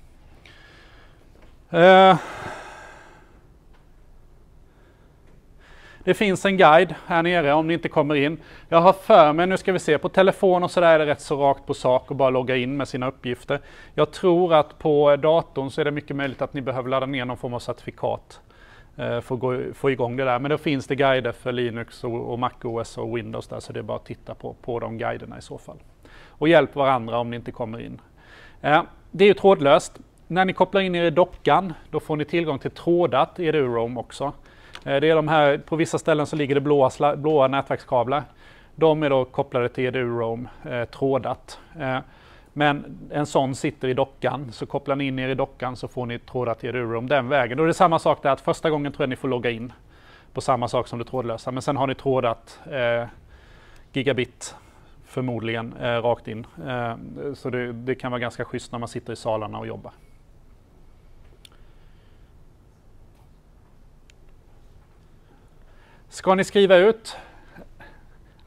Uh, Det finns en guide här nere om ni inte kommer in. Jag har för mig, nu ska vi se, på telefon och så där är det rätt så rakt på sak och bara logga in med sina uppgifter. Jag tror att på datorn så är det mycket möjligt att ni behöver ladda ner någon form av certifikat eh, för att gå, få igång det där. Men då finns det guider för Linux och, och Mac O S och Windows där, så det är bara att titta på, på de guiderna i så fall. Och hjälp varandra om ni inte kommer in. Eh, det är ju trådlöst. När ni kopplar in er i dockan, då får ni tillgång till trådat i Edu Roam också. Det är de här, på vissa ställen så ligger det blåa, blåa nätverkskablar. De är då kopplade till Edu Roam, eh, trådat. Eh, men en sån sitter i dockan, så kopplar ni in er i dockan så får ni trådat till Edu Roam den vägen. Då är det samma sak där, att första gången tror jag ni får logga in på samma sak som det trådlösa. Men sen har ni trådat eh, gigabit förmodligen eh, rakt in. Eh, så det, det kan vara ganska schysst när man sitter i salarna och jobbar. Ska ni skriva ut?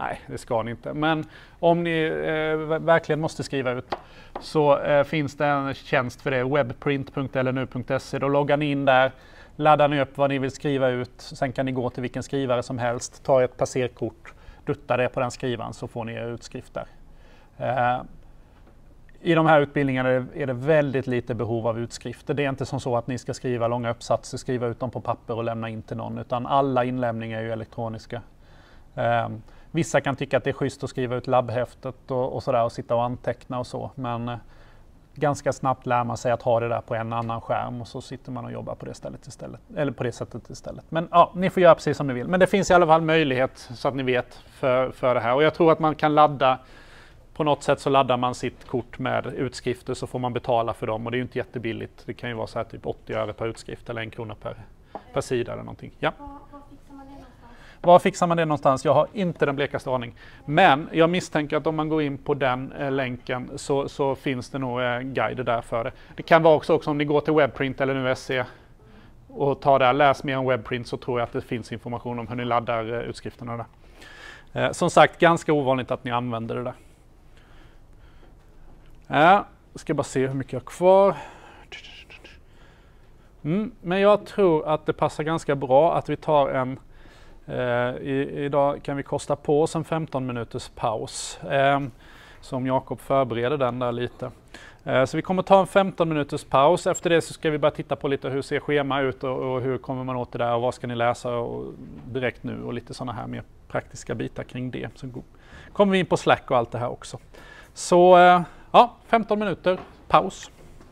Nej, det ska ni inte. Men om ni eh, verkligen måste skriva ut så eh, finns det en tjänst för det, webprint punkt l n u punkt s e. Då loggar ni in där, laddar ni upp vad ni vill skriva ut. Sen kan ni gå till vilken skrivare som helst, ta ett passerkort, dutta det på den skrivaren så får ni er utskrift där. Eh, I de här utbildningarna är det väldigt lite behov av utskrifter. Det är inte som så att ni ska skriva långa uppsatser, skriva ut dem på papper och lämna in till någon, utan alla inlämningar är ju elektroniska. Eh, vissa kan tycka att det är schysst att skriva ut labbhäftet och, och sådär och sitta och anteckna och så, men eh, ganska snabbt lär man sig att ha det där på en annan skärm och så sitter man och jobbar på det stället istället, eller på det sättet istället. Men ja, ni får göra precis som ni vill. Men det finns i alla fall möjlighet så att ni vet för, för det här. Och jag tror att man kan ladda, på något sätt så laddar man sitt kort med utskrifter så får man betala för dem och det är ju inte jättebilligt. Det kan ju vara så här typ åttio öre per utskrift eller en krona per, per sida eller någonting. Ja. Var fixar man det någonstans? Jag har inte den blekaste aning. Men jag misstänker att om man går in på den eh, länken så, så finns det nog eh, guider där för det. Det kan vara också, också om ni går till webprint eller nu S C och tar där, läs mer om webprint så tror jag att det finns information om hur ni laddar eh, utskrifterna där. Eh, som sagt, ganska ovanligt att ni använder det där. Ja, jag ska bara se hur mycket jag har kvar. Mm, men jag tror att det passar ganska bra att vi tar en Eh, i, idag kan vi kosta på oss en femton minuters paus. Eh, som Jakob förbereder den där lite. Eh, så vi kommer ta en femton minuters paus. Efter det så ska vi bara titta på lite hur ser schema ut och, och hur kommer man åt det där och vad ska ni läsa och, direkt nu och lite sådana här mer praktiska bitar kring det. Så kommer vi in på Slack och allt det här också. Så eh, ja, femton minuter paus.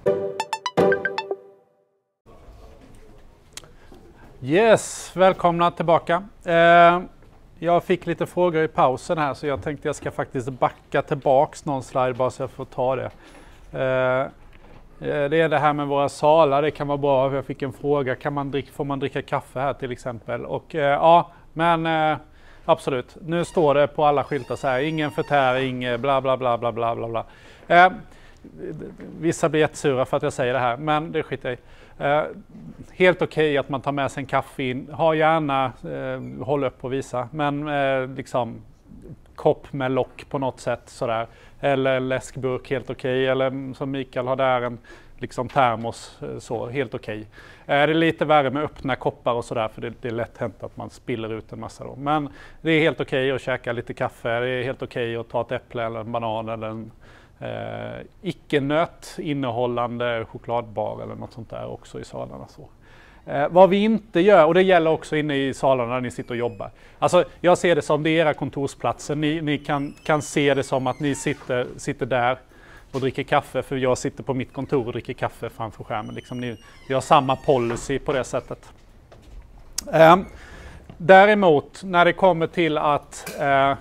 Yes, välkomna tillbaka. Eh, jag fick lite frågor i pausen här så jag tänkte jag ska faktiskt backa tillbaks någon slide bara så jag får ta det. Eh, det är det här med våra salar, det kan vara bra. Jag fick en fråga, kan man dricka, får man dricka kaffe här till exempel? Och eh, ja, men eh, absolut. Nu står det på alla skyltar så här, ingen förtäring, bla bla bla bla bla bla. Eh, vissa blir jättesura för att jag säger det här, men det skiter jag i. Uh, helt okej okay att man tar med sig en kaffe in. Ha gärna, uh, håll upp och visa. Men uh, liksom kopp med lock på något sätt sådär. Eller läskburk helt okej. Okay. Eller som Mikael har där en liksom termos uh, så helt okej. Okay. Uh, det är lite värre med öppna koppar och sådär för det, det är lätt hänt att man spiller ut en massa då. Men det är helt okej okay att käka lite kaffe. Det är helt okej okay att ta ett äpple eller en banan eller en Eh, icke-nöt innehållande chokladbar eller något sånt där också i salarna. Så. Eh, vad vi inte gör, och det gäller också inne i salarna när ni sitter och jobbar. Alltså jag ser det som det är era kontorsplatser. Ni, ni kan, kan se det som att ni sitter, sitter där och dricker kaffe för jag sitter på mitt kontor och dricker kaffe framför skärmen. Liksom ni, vi har samma policy på det sättet. Eh, däremot när det kommer till att eh,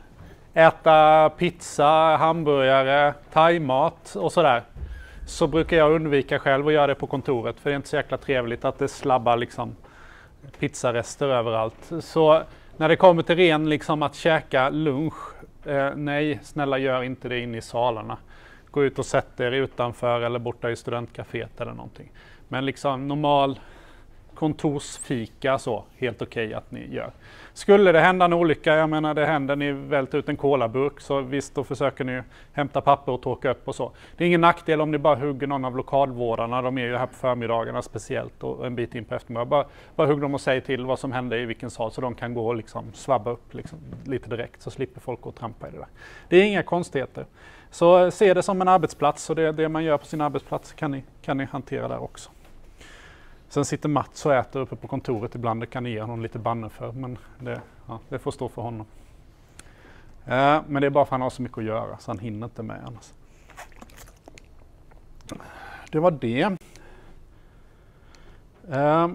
äta pizza, hamburgare, thaimat och sådär. Så brukar jag undvika själv att göra det på kontoret. För det är inte så jäkla trevligt att det slabbar liksom pizzarester överallt. Så när det kommer till ren liksom att käka lunch. Eh, nej, snälla gör inte det inne i salarna. Gå ut och sätt er utanför eller borta i studentcaféet eller någonting. Men liksom normal kontorsfika så, helt okej okay att ni gör. Skulle det hända en olycka, jag menar det händer, ni välter ut en kolaburk så visst då försöker ni hämta papper och torka upp och så. Det är ingen nackdel om ni bara hugger någon av lokalvårdarna, de är ju här på förmiddagarna speciellt och en bit in på eftermiddagen. Bara, bara hugg dem och säg till vad som händer i vilken sal så de kan gå och liksom svabba upp liksom, lite direkt så slipper folk gå och trampa i det där. Det är inga konstigheter. Så se det som en arbetsplats och det, det man gör på sin arbetsplats kan ni, kan ni hantera där också. Sen sitter Mats och äter uppe på kontoret ibland, det kan ni ge honom lite banner för, men det, ja, det får stå för honom. Eh, men det är bara för att han har så mycket att göra, så han hinner inte med annars. Det var det. Eh,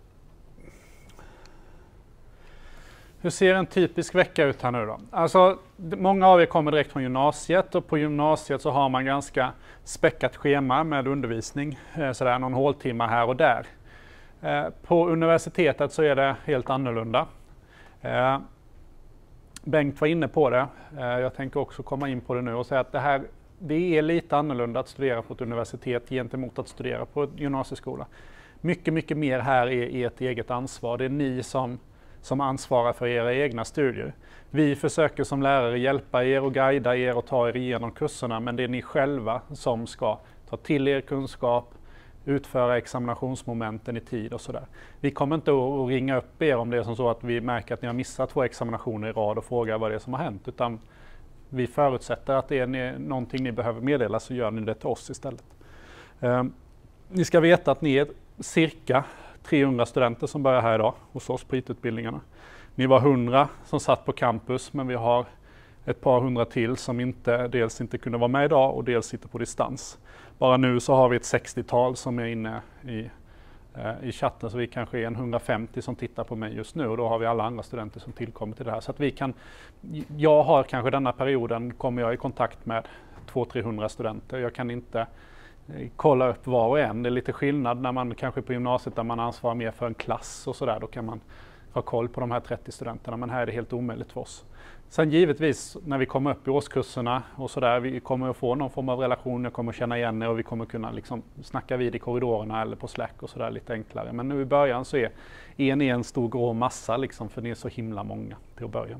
hur ser en typisk vecka ut här nu då? Alltså, många av er kommer direkt från gymnasiet och på gymnasiet så har man ganska späckat schema med undervisning, eh, sådär någon håltimme här och där. Eh, på universitetet så är det helt annorlunda. Eh, Bengt var inne på det. Eh, jag tänker också komma in på det nu och säga att det här det är lite annorlunda att studera på ett universitet gentemot att studera på en gymnasieskola. Mycket, mycket mer här är ert eget ansvar. Det är ni som som ansvarar för era egna studier. Vi försöker som lärare hjälpa er och guida er och ta er igenom kurserna, men det är ni själva som ska ta till er kunskap, utföra examinationsmomenten i tid och sådär. Vi kommer inte att ringa upp er om det är som så att vi märker att ni har missat två examinationer i rad och frågar vad det är som har hänt, utan vi förutsätter att det är någonting ni behöver meddela, så gör ni det till oss istället. Eh, ni ska veta att ni är cirka trehundra studenter som börjar här idag hos oss på I T-utbildningarna. Ni var hundra som satt på campus, men vi har ett par hundra till som inte, dels inte kunde vara med idag och dels sitter på distans. Bara nu så har vi ett sextiotal som är inne i, eh, i chatten, så vi kanske är en hundrafemtio som tittar på mig just nu, och då har vi alla andra studenter som tillkommer till det här. Så att vi kan, jag har kanske denna perioden, kommer jag i kontakt med tvåhundra till trehundra studenter. Jag kan inte eh, kolla upp var och en. Det är lite skillnad när man kanske på gymnasiet där man ansvarar mer för en klass och sådär, då kan man ha koll på de här trettio studenterna, men här är det helt omöjligt för oss. Sen givetvis när vi kommer upp i årskurserna och sådär, vi kommer att få någon form av relation, jag kommer att känna igen er och vi kommer kunna liksom snacka vid i korridorerna eller på Slack och sådär lite enklare. Men nu i början så är, är ni en stor grå massa liksom, för ni är så himla många till att börja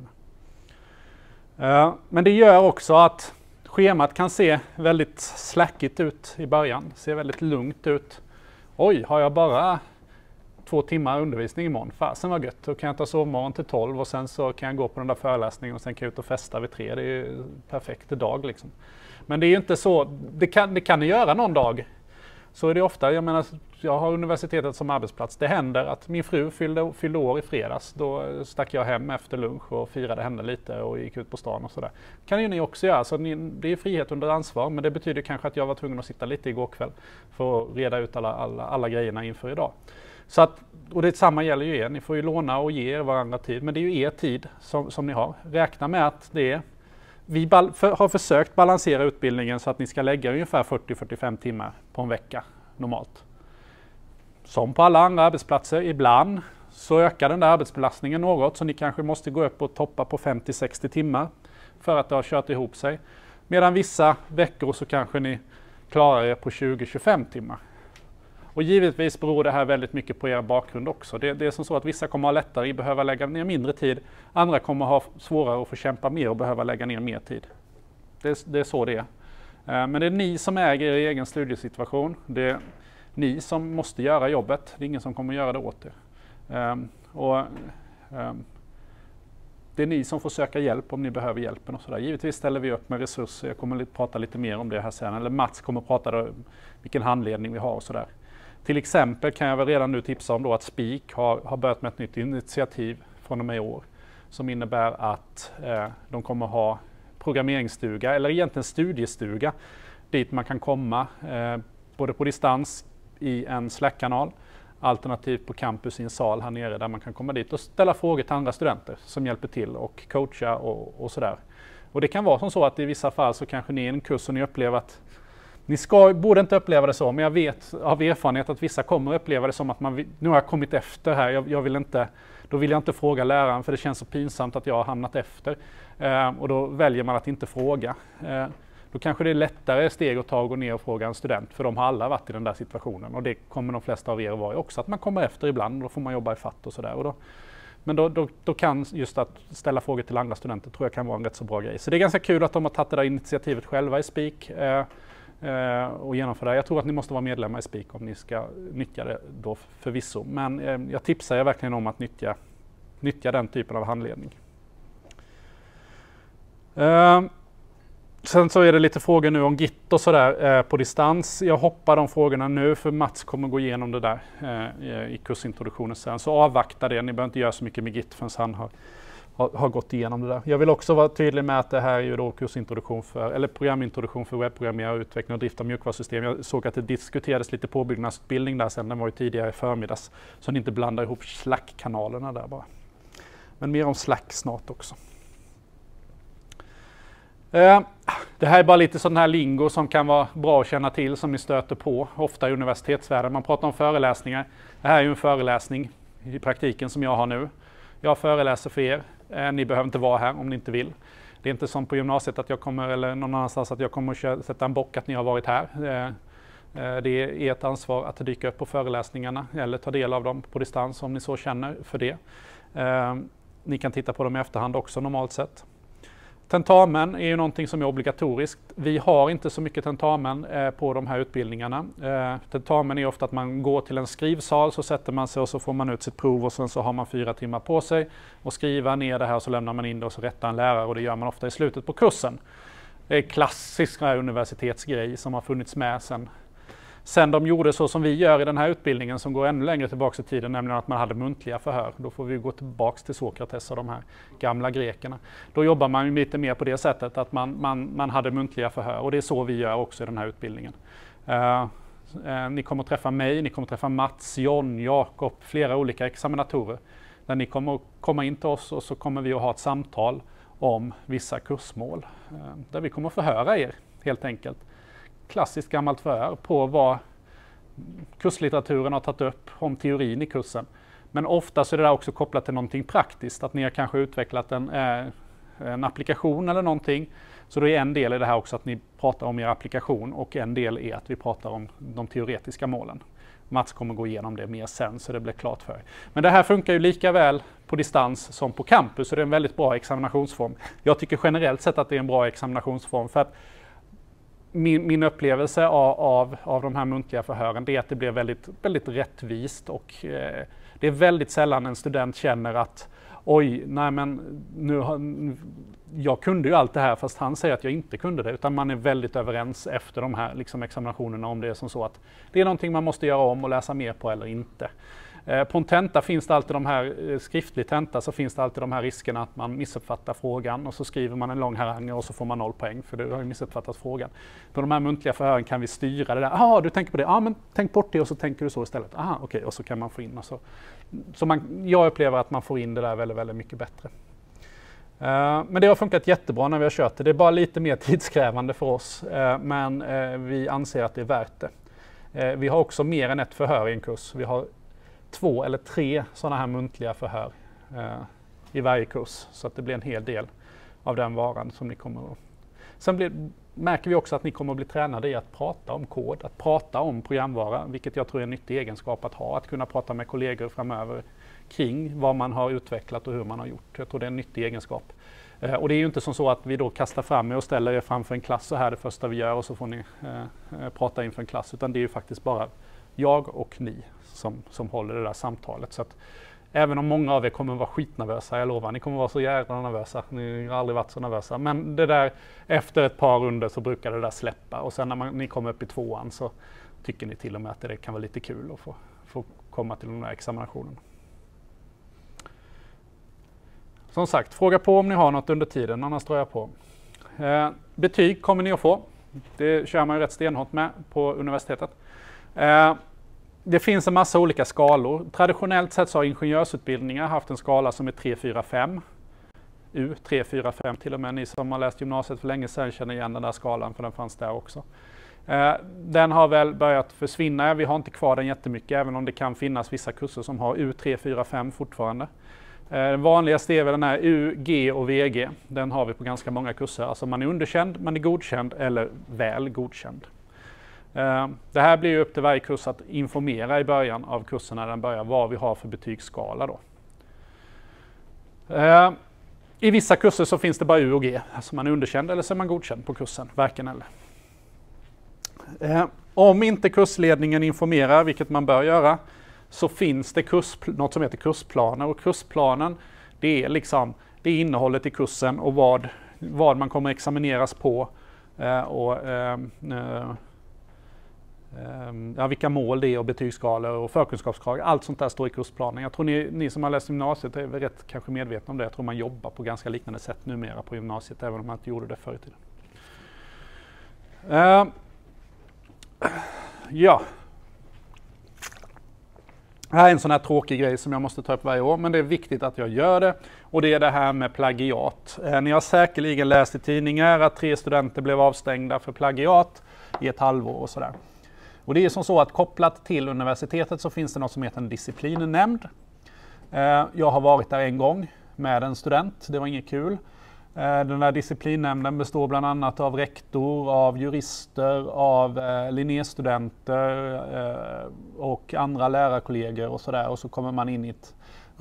med. Uh, men det gör också att schemat kan se väldigt slackigt ut i början, ser väldigt lugnt ut. Oj, har jag bara två timmar undervisning imorgon? Fasen var gött, då kan jag ta sovmorgon till tolv och sen så kan jag gå på den där föreläsningen och sen kan jag ut och festa vid tre. Det är ju en perfekt dag liksom. Men det är ju inte så, det kan, det kan ni göra någon dag. Så är det ofta, jag menar, jag har universitetet som arbetsplats. Det händer att min fru fyllde, fyllde år i fredags. Då stack jag hem efter lunch och firade henne lite och gick ut på stan och sådär. Det kan ju ni också göra, så ni, det är frihet under ansvar. Men det betyder kanske att jag var tvungen att sitta lite igår kväll för att reda ut alla, alla, alla grejerna inför idag. Så att, och det samma gäller ju er, ni får ju låna och ge er varandra tid, men det är ju er tid som, som ni har. Räkna med att det är, vi bal, för, har försökt balansera utbildningen så att ni ska lägga ungefär fyrtio till fyrtiofem timmar på en vecka normalt. Som på alla andra arbetsplatser, ibland så ökar den där arbetsbelastningen något, så ni kanske måste gå upp och toppa på femtio till sextio timmar för att det har kört ihop sig. Medan vissa veckor så kanske ni klarar er på tjugo till tjugofem timmar. Och givetvis beror det här väldigt mycket på er bakgrund också. Det, det är som så att vissa kommer ha lättare att behöva lägga ner mindre tid. Andra kommer ha svårare att få kämpa mer och behöva lägga ner mer tid. Det, det är så det är. Men det är ni som äger er egen studiesituation. Det är ni som måste göra jobbet. Det är ingen som kommer göra det åt er. Och det är ni som får söka hjälp om ni behöver hjälpen och sådär. Givetvis ställer vi upp med resurser. Jag kommer att prata lite mer om det här sen. Eller Mats kommer att prata om vilken handledning vi har och sådär. Till exempel kan jag väl redan nu tipsa om då att Speak har, har börjat med ett nytt initiativ från och med i år. Som innebär att eh, de kommer ha programmeringsstuga, eller egentligen studiestuga, dit man kan komma eh, både på distans i en Slack-kanal, alternativt på campus i en sal här nere där man kan komma dit och ställa frågor till andra studenter som hjälper till och coacha och, och sådär. Och det kan vara som så att i vissa fall så kanske ni är i en kurs och ni upplever att ni ska, borde inte uppleva det så, men jag vet av erfarenhet att vissa kommer att uppleva det som att man, nu har jag kommit efter här, jag, jag vill inte, då vill jag inte fråga läraren för det känns så pinsamt att jag har hamnat efter. Eh, och då väljer man att inte fråga. Eh, då kanske det är lättare steg att ta och gå ner och fråga en student, för de har alla varit i den där situationen. Och det kommer de flesta av er att vara också, att man kommer efter ibland och då får man jobba i fatt och sådär. Och då, men då, då, då kan just att ställa frågor till andra studenter tror jag kan vara en rätt så bra grej. Så det är ganska kul att de har tagit det där initiativet själva i Speak. Eh, Uh, och genomföra det. Jag tror att ni måste vara medlemmar i Speak om ni ska nyttja det då förvisso. Men uh, jag tipsar er verkligen om att nyttja, nyttja den typen av handledning. Uh, sen så är det lite frågor nu om Git och sådär uh, på distans. Jag hoppar de frågorna nu för Mats kommer gå igenom det där uh, i kursintroduktionen sen. Så avvakta det, ni behöver inte göra så mycket med Git förrän han har har gått igenom det där. Jag vill också vara tydlig med att det här är ju då kursintroduktion för, eller programintroduktion för webbprogrammering och utveckling och drift av mjukvarusystem. Jag såg att det diskuterades lite påbyggnadsutbildning där sen, den var ju tidigare i förmiddags, så ni inte blandar ihop Slack-kanalerna där bara. Men mer om Slack snart också. Eh, det här är bara lite sån här lingo som kan vara bra att känna till, som ni stöter på ofta i universitetsvärlden. Man pratar om föreläsningar. Det här är ju en föreläsning i praktiken som jag har nu. Jag föreläser för er. Eh, ni behöver inte vara här om ni inte vill. Det är inte som på gymnasiet att jag kommer, eller någon annanstans att jag kommer att köra, sätta en bock att ni har varit här. Eh, eh, det är ert ansvar att dyka upp på föreläsningarna eller ta del av dem på distans om ni så känner för det. Eh, ni kan titta på dem i efterhand också normalt sett. Tentamen är ju någonting som är obligatoriskt. Vi har inte så mycket tentamen eh, på de här utbildningarna. Eh, tentamen är ofta att man går till en skrivsal, så sätter man sig och så får man ut sitt prov och sen så har man fyra timmar på sig och skriva ner det här och så lämnar man in det och så rättar en lärare, och det gör man ofta i slutet på kursen. Det är klassisk universitetsgrej som har funnits med sen. Sen de gjorde så som vi gör i den här utbildningen som går ännu längre tillbaka i tiden, nämligen att man hade muntliga förhör. Då får vi gå tillbaka till Sokrates och de här gamla grekerna. Då jobbar man ju lite mer på det sättet att man, man, man hade muntliga förhör, och det är så vi gör också i den här utbildningen. Uh, uh, ni kommer att träffa mig, ni kommer att träffa Mats, John, Jakob, flera olika examinatorer. Där ni kommer att komma in till oss och så kommer vi att ha ett samtal om vissa kursmål. Uh, där vi kommer att förhöra er helt enkelt. Klassiskt gammalt förhör på vad kurslitteraturen har tagit upp om teorin i kursen. Men ofta så är det där också kopplat till någonting praktiskt, att ni har kanske utvecklat en, eh, en applikation eller någonting. Så då är en del i det här också att ni pratar om er applikation, och en del är att vi pratar om de teoretiska målen. Mats kommer gå igenom det mer sen så det blir klart för er. Men det här funkar ju lika väl på distans som på campus, så det är en väldigt bra examinationsform. Jag tycker generellt sett att det är en bra examinationsform, för att Min, min upplevelse av, av, av de här muntliga förhören är att det blir väldigt, väldigt rättvist, och eh, det är väldigt sällan en student känner att oj, nej men nu har, jag kunde ju allt det här fast han säger att jag inte kunde det, utan man är väldigt överens efter de här liksom, examinationerna om det är som så att det är någonting man måste göra om och läsa mer på eller inte. Eh, på en tenta finns det alltid de här, eh, skriftlig tenta så finns det alltid de här riskerna att man missuppfattar frågan och så skriver man en lång harang och så får man noll poäng för du har ju missuppfattat frågan. På de här muntliga förhören kan vi styra det där. Jaha, du tänker på det? Ja, men tänk bort det och så tänker du så istället. Aha, okej, okay. Och så kan man få in och så. Så man, jag upplever att man får in det där väldigt, väldigt mycket bättre. Uh, men det har funkat jättebra när vi har kört det. Det är bara lite mer tidskrävande för oss, uh, men uh, vi anser att det är värt det. Uh, vi har också mer än ett förhör i en kurs. Vi har två eller tre sådana här muntliga förhör uh, i varje kurs, så att det blir en hel del av den varan som ni kommer att... Sen blir, märker vi också att ni kommer att bli tränade i att prata om kod, att prata om programvara, vilket jag tror är en nyttig egenskap att ha, att kunna prata med kollegor framöver kring vad man har utvecklat och hur man har gjort. Jag tror det är en nyttig egenskap. Eh, och det är ju inte som så att vi då kastar fram er och ställer er framför en klass så här det första vi gör och så får ni eh, prata inför en klass, utan det är ju faktiskt bara jag och ni som, som håller det där samtalet. Så att även om många av er kommer att vara skitnervösa, jag lovar, ni kommer att vara så jävla nervösa, ni har aldrig varit så nervösa. Men det där, efter ett par runder så brukar det där släppa, och sen när man, ni kommer upp i tvåan så tycker ni till och med att det kan vara lite kul att få, få komma till den där examinationen. Som sagt, fråga på om ni har något under tiden, annars drar jag på. Eh, betyg kommer ni att få. Det kör man ju rätt stenhårt med på universitetet. Eh, det finns en massa olika skalor. Traditionellt sett så har ingenjörsutbildningar haft en skala som är tre, fyra, fem. U, tre, fyra, fem till och med. Ni som har läst gymnasiet för länge sedan känner igen den där skalan, för den fanns där också. Eh, den har väl börjat försvinna. Vi har inte kvar den jättemycket, även om det kan finnas vissa kurser som har U, tre, fyra, fem fortfarande. Den vanligaste är väl den här U, G och V G. Den har vi på ganska många kurser. Alltså man är underkänd, man är godkänd eller väl godkänd. Det här blir ju upp till varje kurs att informera i början av kursen när den börjar vad vi har för betygsskala då. I vissa kurser så finns det bara U och G. Alltså man är underkänd eller så är man godkänd på kursen, varken eller. Om inte kursledningen informerar, vilket man bör göra, så finns det kurs, något som heter kursplaner, och kursplanen det är liksom det är innehållet i kursen och vad, vad man kommer examineras på eh, och eh, eh, ja, vilka mål det är och betygsskalor och förkunskapskrav. Allt sånt där står i kursplanen. Jag tror ni, ni som har läst gymnasiet är rätt kanske medvetna om det. Jag tror man jobbar på ganska liknande sätt numera på gymnasiet, även om man inte gjorde det förr i tiden. Eh, ja. Det här är en sån här tråkig grej som jag måste ta upp varje år, men det är viktigt att jag gör det. Och det är det här med plagiat. Eh, ni har säkerligen läst i tidningar att tre studenter blev avstängda för plagiat i ett halvår och sådär. Och det är som så att kopplat till universitetet så finns det något som heter en disciplinnämnd. Eh, jag har varit där en gång med en student, det var inget kul. Den där disciplinnämnden består bland annat av rektor, av jurister, av eh, Linnéstudenter eh, och andra lärarkollegor och sådär. Och så kommer man in i ett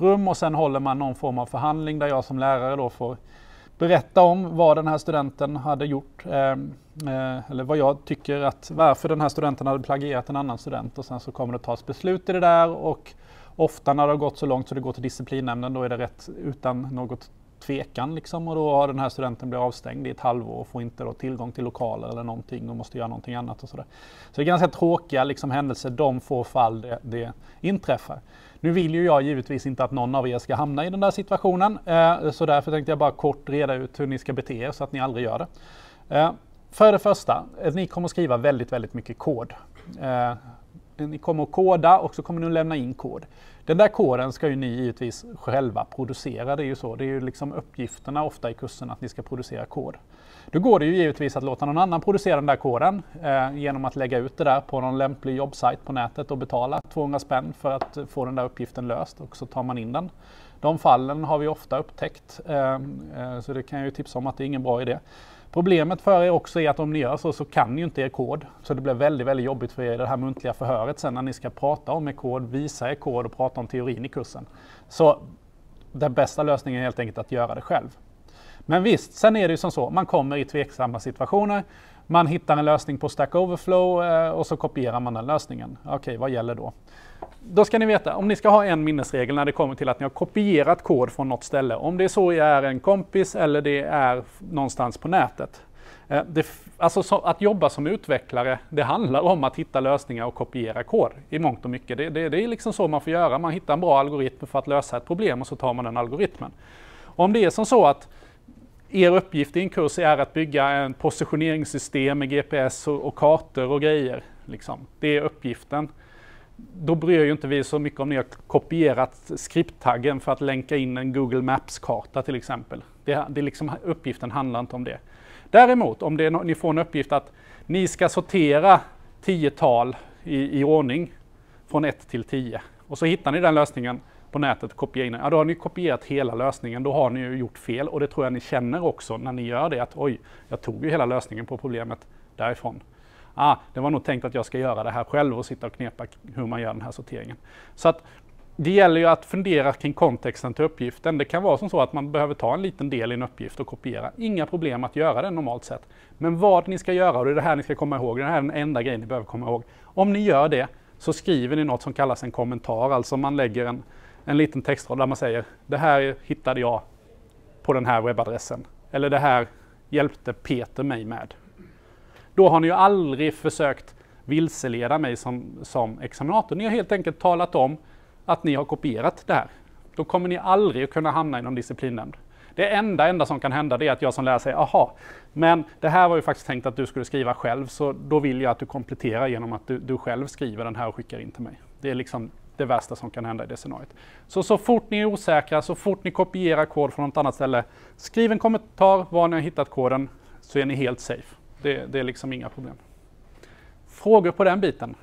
rum och sen håller man någon form av förhandling där jag som lärare då får berätta om vad den här studenten hade gjort. Eh, eh, eller vad jag tycker att varför den här studenten hade plagierat en annan student. Och sen så kommer det tas beslut i det där och ofta när det har gått så långt så det går till disciplinnämnden då är det rätt utan något tvekan liksom, och då har den här studenten blivit avstängd i ett halvår och får inte då tillgång till lokaler eller någonting och måste göra någonting annat och sådär. Så det är ganska tråkiga liksom händelser, de få fall det, det inträffar. Nu vill ju jag givetvis inte att någon av er ska hamna i den där situationen, eh, så därför tänkte jag bara kort reda ut hur ni ska bete er så att ni aldrig gör det. Eh, för det första, ni kommer att skriva väldigt, väldigt mycket kod. Eh, ni kommer att koda och så kommer ni att lämna in kod. Den där koden ska ju ni givetvis själva producera, det är ju så. Det är ju liksom uppgifterna ofta i kursen att ni ska producera kod. Då går det ju givetvis att låta någon annan producera den där koden eh, genom att lägga ut det där på någon lämplig jobbsite på nätet och betala tvåhundra spänn för att få den där uppgiften löst och så tar man in den. De fallen har vi ofta upptäckt, eh, eh, så det kan jag ju tipsa om att det är ingen bra idé. Problemet för er också är att om ni gör så så kan ni ju inte er kod. Så det blir väldigt, väldigt jobbigt för er i det här muntliga förhöret sen när ni ska prata om er kod, visa er kod och prata om teorin i kursen. Så den bästa lösningen är helt enkelt att göra det själv. Men visst, sen är det ju som så, man kommer i tveksamma situationer. Man hittar en lösning på Stack Overflow och så kopierar man den lösningen. Okej, vad gäller då? Då ska ni veta, om ni ska ha en minnesregel när det kommer till att ni har kopierat kod från något ställe. Om det är så är en kompis eller det är någonstans på nätet. Det, alltså så, att jobba som utvecklare, det handlar om att hitta lösningar och kopiera kod i mångt och mycket. Det, det, det är liksom så man får göra. Man hittar en bra algoritm för att lösa ett problem och så tar man den algoritmen. Om det är som så att er uppgift i en kurs är att bygga en positioneringssystem med G P S och, och kartor och grejer. Liksom. Det är uppgiften. Då bryr ju inte vi så mycket om ni har kopierat skripttaggen för att länka in en Google Maps-karta till exempel. Det, det är liksom, uppgiften handlar inte om det. Däremot, om det är no- ni får en uppgift att ni ska sortera tio tal i, i ordning från ett till tio och så hittar ni den lösningen på nätet och kopierar in den. Ja, då har ni kopierat hela lösningen, då har ni ju gjort fel och det tror jag ni känner också när ni gör det att oj, jag tog ju hela lösningen på problemet därifrån. Ah, det var nog tänkt att jag ska göra det här själv och sitta och knepa hur man gör den här sorteringen. Så att det gäller ju att fundera kring kontexten till uppgiften. Det kan vara som så att man behöver ta en liten del i en uppgift och kopiera. Inga problem att göra det normalt sett. Men vad ni ska göra, och det är det här ni ska komma ihåg, det här är den enda grejen ni behöver komma ihåg. Om ni gör det så skriver ni något som kallas en kommentar, alltså man lägger en, en liten textrad där man säger det här hittade jag på den här webbadressen. Eller det här hjälpte Peter mig med. Då har ni ju aldrig försökt vilseleda mig som, som examinator. Ni har helt enkelt talat om att ni har kopierat det här. Då kommer ni aldrig att kunna hamna i någon disciplinnämnd. Det enda, enda som kan hända det är att jag som lärare säger aha, men det här var ju faktiskt tänkt att du skulle skriva själv så då vill jag att du kompletterar genom att du, du själv skriver den här och skickar in till mig. Det är liksom det värsta som kan hända i det scenariot. Så så fort ni är osäkra, så fort ni kopierar kod från något annat ställe, skriv en kommentar var ni har hittat koden så är ni helt safe. Det, det är liksom inga problem. Frågor på den biten?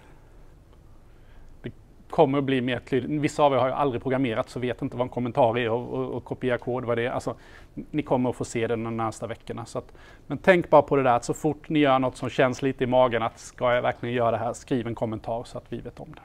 Det kommer att bli mer tydligt. Vissa av er har ju aldrig programmerat så vet inte vad en kommentar är och, och, och kopiera kod vad det är. Alltså, ni kommer att få se det de närmaste veckorna. Så att, men tänk bara på det där att så fort ni gör något som känns lite i magen att ska jag verkligen göra det här, skriv en kommentar så att vi vet om det.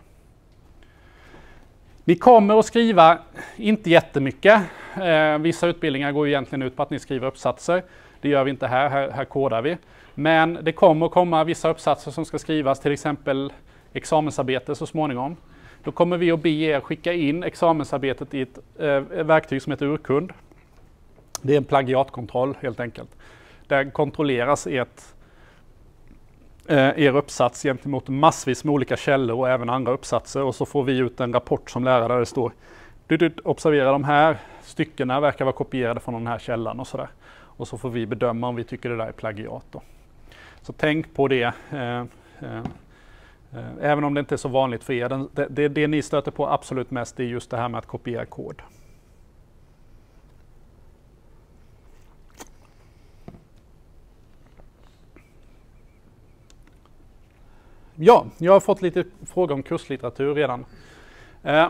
Ni kommer att skriva inte jättemycket. Eh, vissa utbildningar går ju egentligen ut på att ni skriver uppsatser. Det gör vi inte här, här, här kodar vi. Men det kommer att komma vissa uppsatser som ska skrivas, till exempel examensarbete så småningom. Då kommer vi att be er skicka in examensarbetet i ett eh, verktyg som heter Urkund. Det är en plagiatkontroll helt enkelt. Där kontrolleras ert, eh, er uppsats gentemot massvis med olika källor och även andra uppsatser. Och så får vi ut en rapport som lärare där det står du, du, observera de här styckena verkar vara kopierade från den här källan och sådär. Och så får vi bedöma om vi tycker det där är plagiat då. Så tänk på det, eh, eh, även om det inte är så vanligt för er. Den, det, det, det ni stöter på absolut mest är just det här med att kopiera kod. Ja, jag har fått lite frågor om kurslitteratur redan. Eh,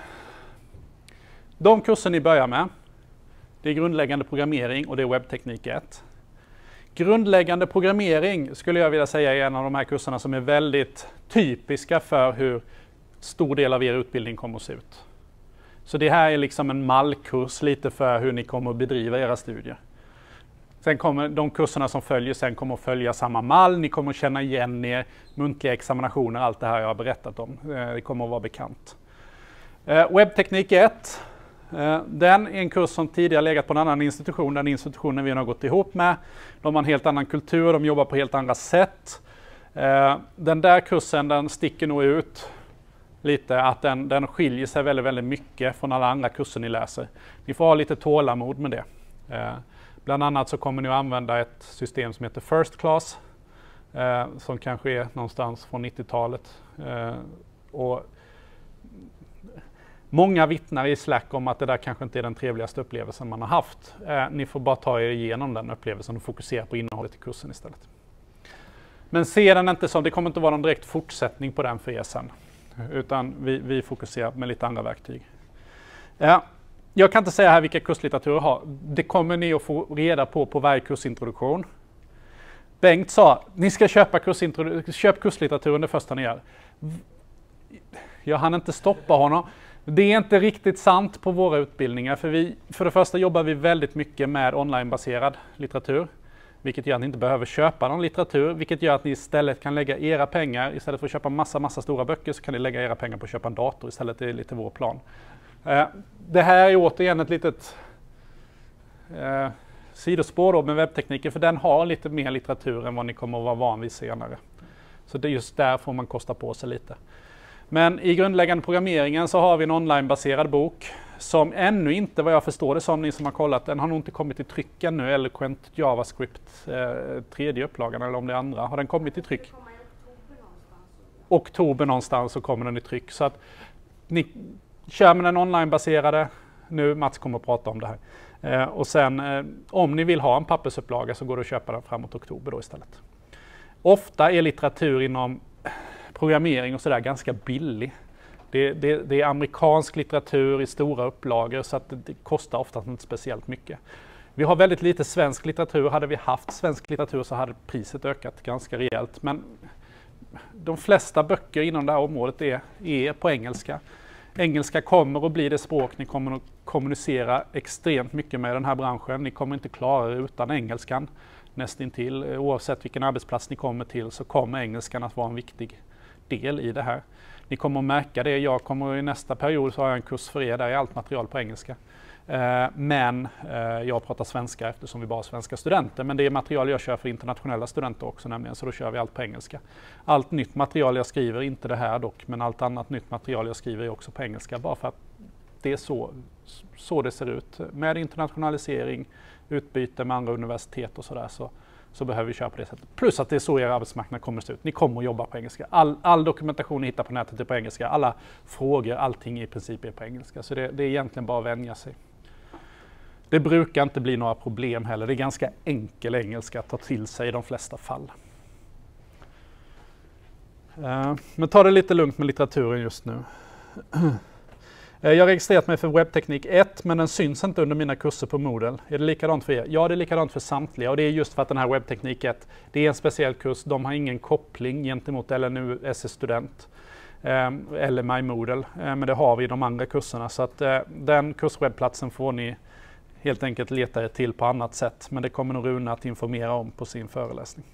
de kurser ni börjar med, det är grundläggande programmering och det är webbteknik ett. Grundläggande programmering skulle jag vilja säga är en av de här kurserna som är väldigt typiska för hur stor del av er utbildning kommer att se ut. Så det här är liksom en mallkurs lite för hur ni kommer att bedriva era studier. Sen kommer de kurserna som följer sen kommer att följa samma mall. Ni kommer att känna igen er, muntliga examinationer, allt det här jag har berättat om. Det kommer att vara bekant. Webbteknik ett. Den är en kurs som tidigare legat på en annan institution. Den institutionen vi har gått ihop med. De har en helt annan kultur, de jobbar på helt andra sätt. Den där kursen den sticker nog ut lite att den, den skiljer sig väldigt, väldigt mycket från alla andra kurser ni läser. Ni får ha lite tålamod med det. Bland annat så kommer ni att använda ett system som heter First Class. Som kanske är någonstans från nittiotalet. Och många vittnar i Slack om att det där kanske inte är den trevligaste upplevelsen man har haft. Eh, ni får bara ta er igenom den upplevelsen och fokusera på innehållet i kursen istället. Men se den inte som, det kommer inte vara någon direkt fortsättning på den för er sen. Utan vi, vi fokuserar med lite andra verktyg. Eh, jag kan inte säga här vilka kurslitteraturer har. Det kommer ni att få reda på på varje kursintroduktion. Bengt sa, ni ska köpa kursintrodu- köp kurslitteraturen det första ni gör. Jag hann inte stoppa honom. Det är inte riktigt sant på våra utbildningar. För, vi, för det första jobbar vi väldigt mycket med onlinebaserad litteratur. Vilket gör att ni inte behöver köpa någon litteratur. Vilket gör att ni istället kan lägga era pengar. Istället för att köpa massa, massa stora böcker så kan ni lägga era pengar på att köpa en dator. Istället är det lite vår plan. Eh, det här är återigen ett litet eh, sidospår då med webbtekniken. För den har lite mer litteratur än vad ni kommer att vara van vid senare. Så det är just där får man kosta på sig lite. Men i grundläggande programmeringen så har vi en onlinebaserad bok som ännu inte, vad jag förstår det som ni som har kollat, den har nog inte kommit i tryck ännu, Eloquent JavaScript eh, tredje upplagan eller om det är andra. Har den kommit i tryck? Oktober någonstans så kommer den i tryck. Så att ni kör med den onlinebaserade, nu Mats kommer att prata om det här. Eh, och sen eh, om ni vill ha en pappersupplaga så går det att köpa den framåt oktober då istället. Ofta är litteratur inom programmering och sådär ganska billig. Det, det, det är amerikansk litteratur i stora upplagor så att det, det kostar ofta inte speciellt mycket. Vi har väldigt lite svensk litteratur. Hade vi haft svensk litteratur så hade priset ökat ganska rejält. Men de flesta böcker inom det här området är, är på engelska. Engelska kommer att bli det språk ni kommer att kommunicera extremt mycket med i den här branschen. Ni kommer inte klara er utan engelskan nästintill. Oavsett vilken arbetsplats ni kommer till så kommer engelskan att vara en viktig del i det här. Ni kommer att märka det. Jag kommer i nästa period så har jag en kurs för er där är allt material på engelska. Eh, men eh, jag pratar svenska eftersom vi bara har svenska studenter. Men det är material jag kör för internationella studenter också nämligen, så då kör vi allt på engelska. Allt nytt material jag skriver, inte det här dock, men allt annat nytt material jag skriver är också på engelska. Bara för att det är så, så det ser ut. Med internationalisering, utbyte med andra universitet och sådär så så behöver vi köra på det sättet. Plus att det är så er arbetsmarknad kommer att se ut. Ni kommer att jobba på engelska. All, all dokumentation ni hittar på nätet är på engelska. Alla frågor, allting i princip är på engelska. Så det, det är egentligen bara att vänja sig. Det brukar inte bli några problem heller. Det är ganska enkel engelska att ta till sig i de flesta fall. Uh, men ta det lite lugnt med litteraturen just nu. Jag har registrerat mig för webbteknik ett, men den syns inte under mina kurser på Moodle. Är det likadant för er? Ja, det är likadant för samtliga. Och det är just för att den här webbteknik ett, det är en speciell kurs. De har ingen koppling gentemot L N U S S-student eh, eller MyMoodle. Eh, men det har vi i de andra kurserna. Så att eh, den kurswebbplatsen får ni helt enkelt leta er till på annat sätt. Men det kommer nog Rune att informera om på sin föreläsning.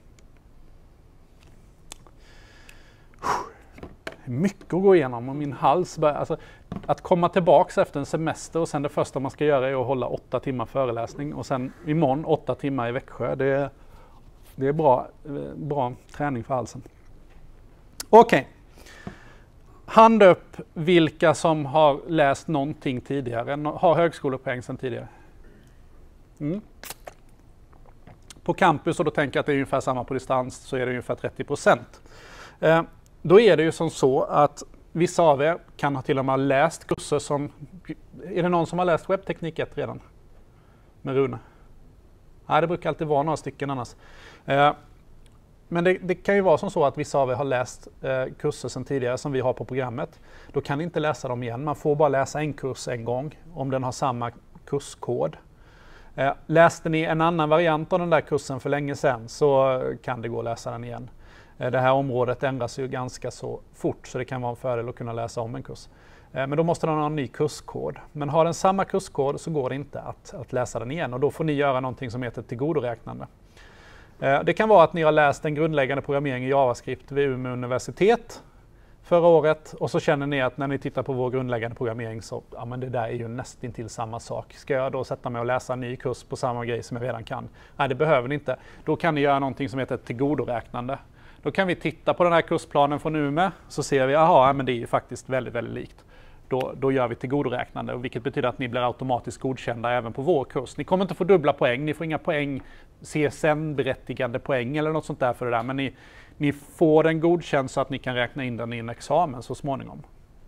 Mycket att gå igenom och min hals börjar, alltså, att komma tillbaks efter en semester och sen det första man ska göra är att hålla åtta timmar föreläsning och sen imorgon åtta timmar i Växjö. Det är, det är bra, bra träning för halsen. Okej. Okay. Hand upp vilka som har läst någonting tidigare, har högskolepoäng sedan tidigare. Mm. På campus, och då tänker jag att det är ungefär samma på distans, så är det ungefär trettio procent. Eh, Då är det ju som så att vissa av er kan ha till och med läst kurser som... Är det någon som har läst webbteknik ett redan? Med Rune? Nej, det brukar alltid vara några stycken annars. Eh, men det, det kan ju vara som så att vissa av er har läst eh, kurser sedan tidigare som vi har på programmet. Då kan ni inte läsa dem igen. Man får bara läsa en kurs en gång om den har samma kurskod. Eh, läste ni en annan variant av den där kursen för länge sedan så kan det gå att läsa den igen. Det här området ändras ju ganska så fort så det kan vara en fördel att kunna läsa om en kurs. Men då måste den ha en ny kurskod. Men har den samma kurskod så går det inte att, att läsa den igen och då får ni göra någonting som heter tillgodoräknande. Det kan vara att ni har läst en grundläggande programmering i JavaScript vid Umeå universitet förra året och så känner ni att när ni tittar på vår grundläggande programmering så ja, men det där är ju nästintill samma sak. Ska jag då sätta mig och läsa en ny kurs på samma grej som jag redan kan? Nej, det behöver ni inte. Då kan ni göra någonting som heter tillgodoräknande. Då kan vi titta på den här kursplanen från Umeå så ser vi, aha, men det är ju faktiskt väldigt, väldigt likt. Då, då gör vi tillgodoräknande, vilket betyder att ni blir automatiskt godkända även på vår kurs. Ni kommer inte få dubbla poäng, ni får inga poäng, C S N-berättigande poäng eller något sånt där för det där, men ni, ni får den godkänd så att ni kan räkna in den i en examen så småningom.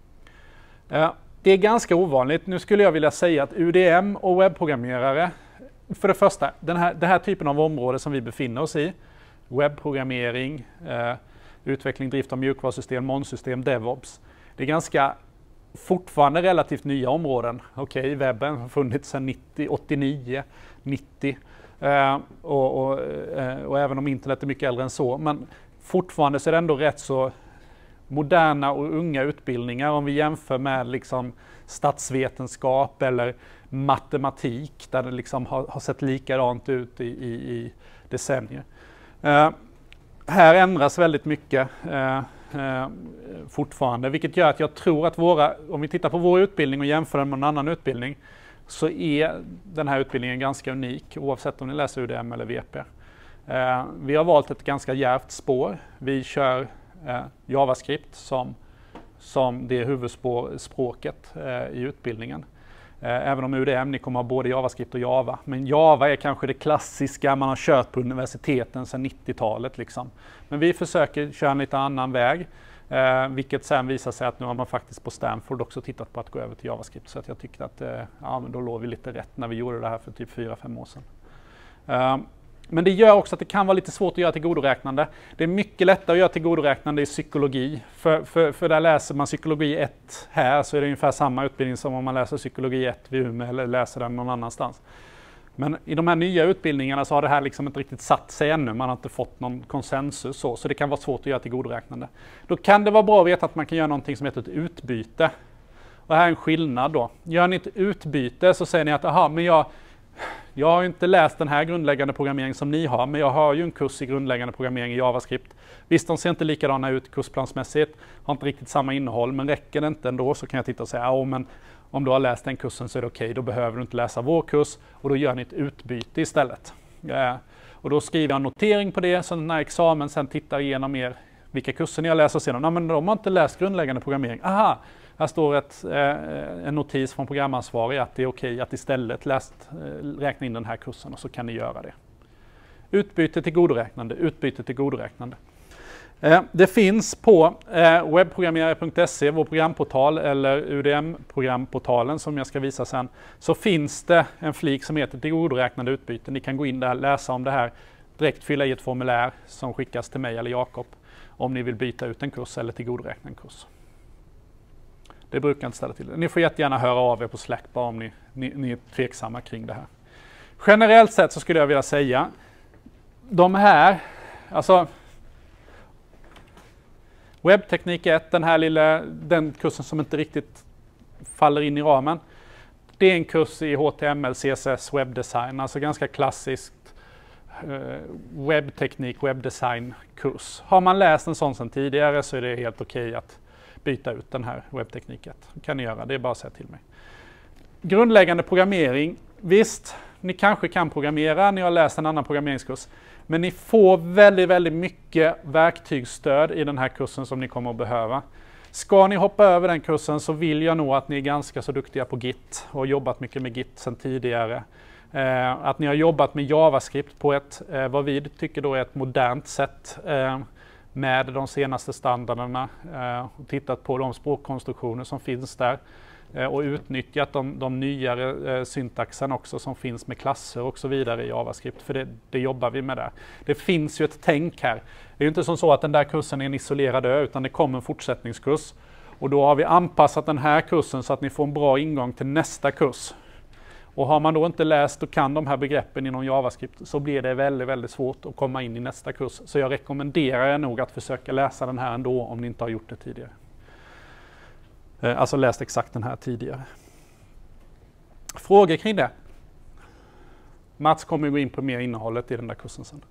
Det är ganska ovanligt. Nu skulle jag vilja säga att U D M och webbprogrammerare, för det första, den här, den här typen av område som vi befinner oss i, webbprogrammering, eh, utveckling, drift av mjukvarusystem, molnsystem, DevOps, det är ganska fortfarande relativt nya områden. Okej, okay, webben har funnits sedan nittio, åttionio, nittio eh, och, och, eh, och även om internet är mycket äldre än så, men fortfarande så är det ändå rätt så moderna och unga utbildningar om vi jämför med liksom statsvetenskap eller matematik där det liksom har, har sett likadant ut i, i, i decennier. Eh, här ändras väldigt mycket eh, eh, fortfarande, vilket gör att jag tror att våra, om vi tittar på vår utbildning och jämför den med en annan utbildning, så är den här utbildningen ganska unik oavsett om ni läser U D M eller V P. Eh, vi har valt ett ganska djärvt spår. Vi kör eh, JavaScript som, som det huvudspråket eh, i utbildningen. Även om U D M ni kommer ha både JavaScript och Java. Men Java är kanske det klassiska man har kört på universiteten sedan nittiotalet. Liksom. Men vi försöker köra en lite annan väg. Eh, vilket sen visar sig att nu har man faktiskt på Stanford också tittat på att gå över till JavaScript. Så att jag tyckte att eh, ja, men då låg vi lite rätt när vi gjorde det här för typ fyra fem år sedan. Eh, Men det gör också att det kan vara lite svårt att göra tillgodoräknande. Det är mycket lättare att göra tillgodoräknande i psykologi. För, för, för där läser man psykologi ett här så är det ungefär samma utbildning som om man läser psykologi ett vid Umeå eller läser den någon annanstans. Men i de här nya utbildningarna så har det här liksom inte riktigt satt sig ännu. Man har inte fått någon konsensus så, så det kan vara svårt att göra tillgodoräknande. Då kan det vara bra att veta att man kan göra någonting som heter ett utbyte. Och här är en skillnad då. Gör ni ett utbyte så säger ni att aha, men jag Jag har inte läst den här grundläggande programmering som ni har, men jag har ju en kurs i grundläggande programmering i JavaScript. Visst, de ser inte likadana ut kursplansmässigt, har inte riktigt samma innehåll, men räcker det inte ändå så kan jag titta och säga, ja men om du har läst den kursen så är det okej, okay, då behöver du inte läsa vår kurs och då gör ni ett utbyte istället. Ja, och då skriver jag en notering på det, så när examen sen tittar igenom er vilka kurser ni har läst och ser de, men de har inte läst grundläggande programmering. Aha! Här står ett, eh, en notis från programansvarig att det är okej att istället läst, eh, räkna in den här kursen och så kan ni göra det. Utbyte till godoräknande, utbyte till godoräknande. Eh, det finns på eh, webbprogrammerare punkt se, vår programportal eller U D M-programportalen som jag ska visa sen, så finns det en flik som heter tillgodoräknande utbyte. Ni kan gå in där, läsa om det här, direkt fylla i ett formulär som skickas till mig eller Jakob om ni vill byta ut en kurs eller tillgodoräkna en kurs. Det brukar inte ställa till det. Ni får jättegärna höra av er på Slack bara om ni, ni, ni är tveksamma kring det här. Generellt sett så skulle jag vilja säga de här, alltså webbteknik ett, den här lilla, den kursen som inte riktigt faller in i ramen. Det är en kurs i H T M L, C S S, webbdesign, alltså ganska klassiskt eh, webbteknik, webbdesign-kurs. Har man läst en sån sedan tidigare så är det helt okej att byta ut den här webbtekniken. Det kan ni göra, det är bara att säga till mig. Grundläggande programmering, visst, ni kanske kan programmera, ni har läst en annan programmeringskurs, men ni får väldigt, väldigt mycket verktygsstöd i den här kursen som ni kommer att behöva. Ska ni hoppa över den kursen så vill jag nog att ni är ganska så duktiga på Git och jobbat mycket med Git sedan tidigare. Eh, att ni har jobbat med JavaScript på ett, eh, vad vi tycker då är ett modernt sätt, eh, med de senaste standarderna eh, och tittat på de språkkonstruktioner som finns där eh, och utnyttjat de, de nyare eh, syntaxen också som finns med klasser och så vidare i JavaScript, för det, det jobbar vi med där. Det finns ju ett tänk här. Det är ju inte som så att den där kursen är en isolerad ö, utan det kommer en fortsättningskurs och då har vi anpassat den här kursen så att ni får en bra ingång till nästa kurs. Och har man då inte läst och kan de här begreppen inom JavaScript så blir det väldigt, väldigt svårt att komma in i nästa kurs. Så jag rekommenderar er nog att försöka läsa den här ändå om ni inte har gjort det tidigare. Alltså läst exakt den här tidigare. Frågor kring det? Mats kommer gå in på mer innehållet i den där kursen sen.